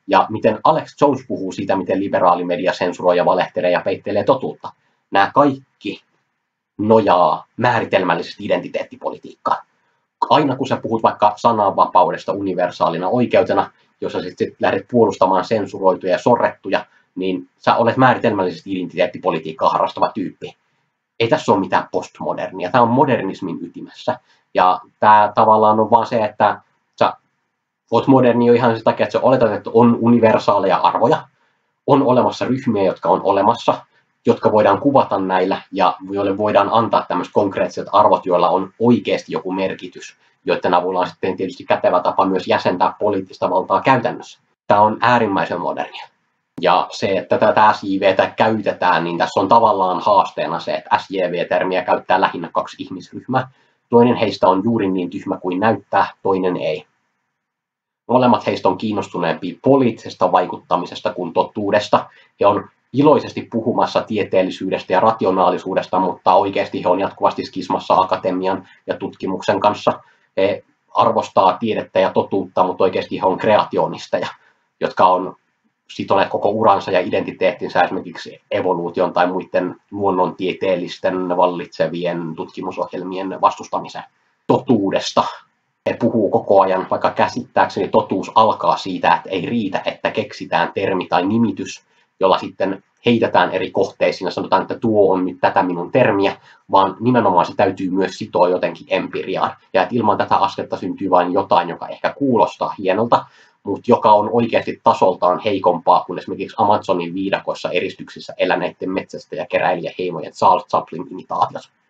ja miten Alex Jones puhuu siitä, miten liberaali media sensuroi ja valehtelee ja peittelee totuutta. Nämä kaikki nojaa määritelmällisesti identiteettipolitiikkaan. Aina kun sä puhut vaikka sananvapaudesta universaalina oikeutena, jos sä sitten sit lähdet puolustamaan sensuroituja ja sorrettuja, niin sä olet määritelmällisesti identiteettipolitiikkaa harrastava tyyppi. Ei tässä ole mitään postmodernia. Tämä on modernismin ytimessä. Ja tämä tavallaan on vaan se, että sä oot moderni jo ihan sen takia, että sä oletat, että on universaaleja arvoja, on olemassa ryhmiä, jotka on olemassa, jotka voidaan kuvata näillä ja joille voidaan antaa tämmöiset konkreettiset arvot, joilla on oikeasti joku merkitys, joiden avulla on sitten tietysti kätevä tapa myös jäsentää poliittista valtaa käytännössä. Tämä on äärimmäisen modernia. Ja se, että tätä S J V:tä käytetään, niin tässä on tavallaan haasteena se, että S J V-termiä käyttää lähinnä kaksi ihmisryhmää. Toinen heistä on juuri niin tyhmä kuin näyttää, toinen ei. Molemmat heistä on kiinnostuneempia poliittisesta vaikuttamisesta kuin totuudesta. He on iloisesti puhumassa tieteellisyydestä ja rationaalisuudesta, mutta oikeasti he on jatkuvasti skismassa akatemian ja tutkimuksen kanssa. He arvostaa tiedettä ja totuutta, mutta oikeasti he on kreationisteja, jotka on sitoneet koko uransa ja identiteettinsä esimerkiksi evoluution tai muiden luonnontieteellisten vallitsevien tutkimusohjelmien vastustamiseen. Totuudesta he puhuu koko ajan, vaikka käsittääkseni totuus alkaa siitä, että ei riitä, että keksitään termi tai nimitys, jolla sitten heitetään eri kohteisiin ja sanotaan, että tuo on nyt tätä minun termiä, vaan nimenomaan se täytyy myös sitoa jotenkin empiriaan. Ja että ilman tätä astetta syntyy vain jotain, joka ehkä kuulostaa hienolta, mutta joka on oikeasti tasoltaan heikompaa kuin esimerkiksi Amazonin viidakoissa eristyksissä eläneiden metsästä ja keräilijäheimojen Charles Chaplin imitaatiot.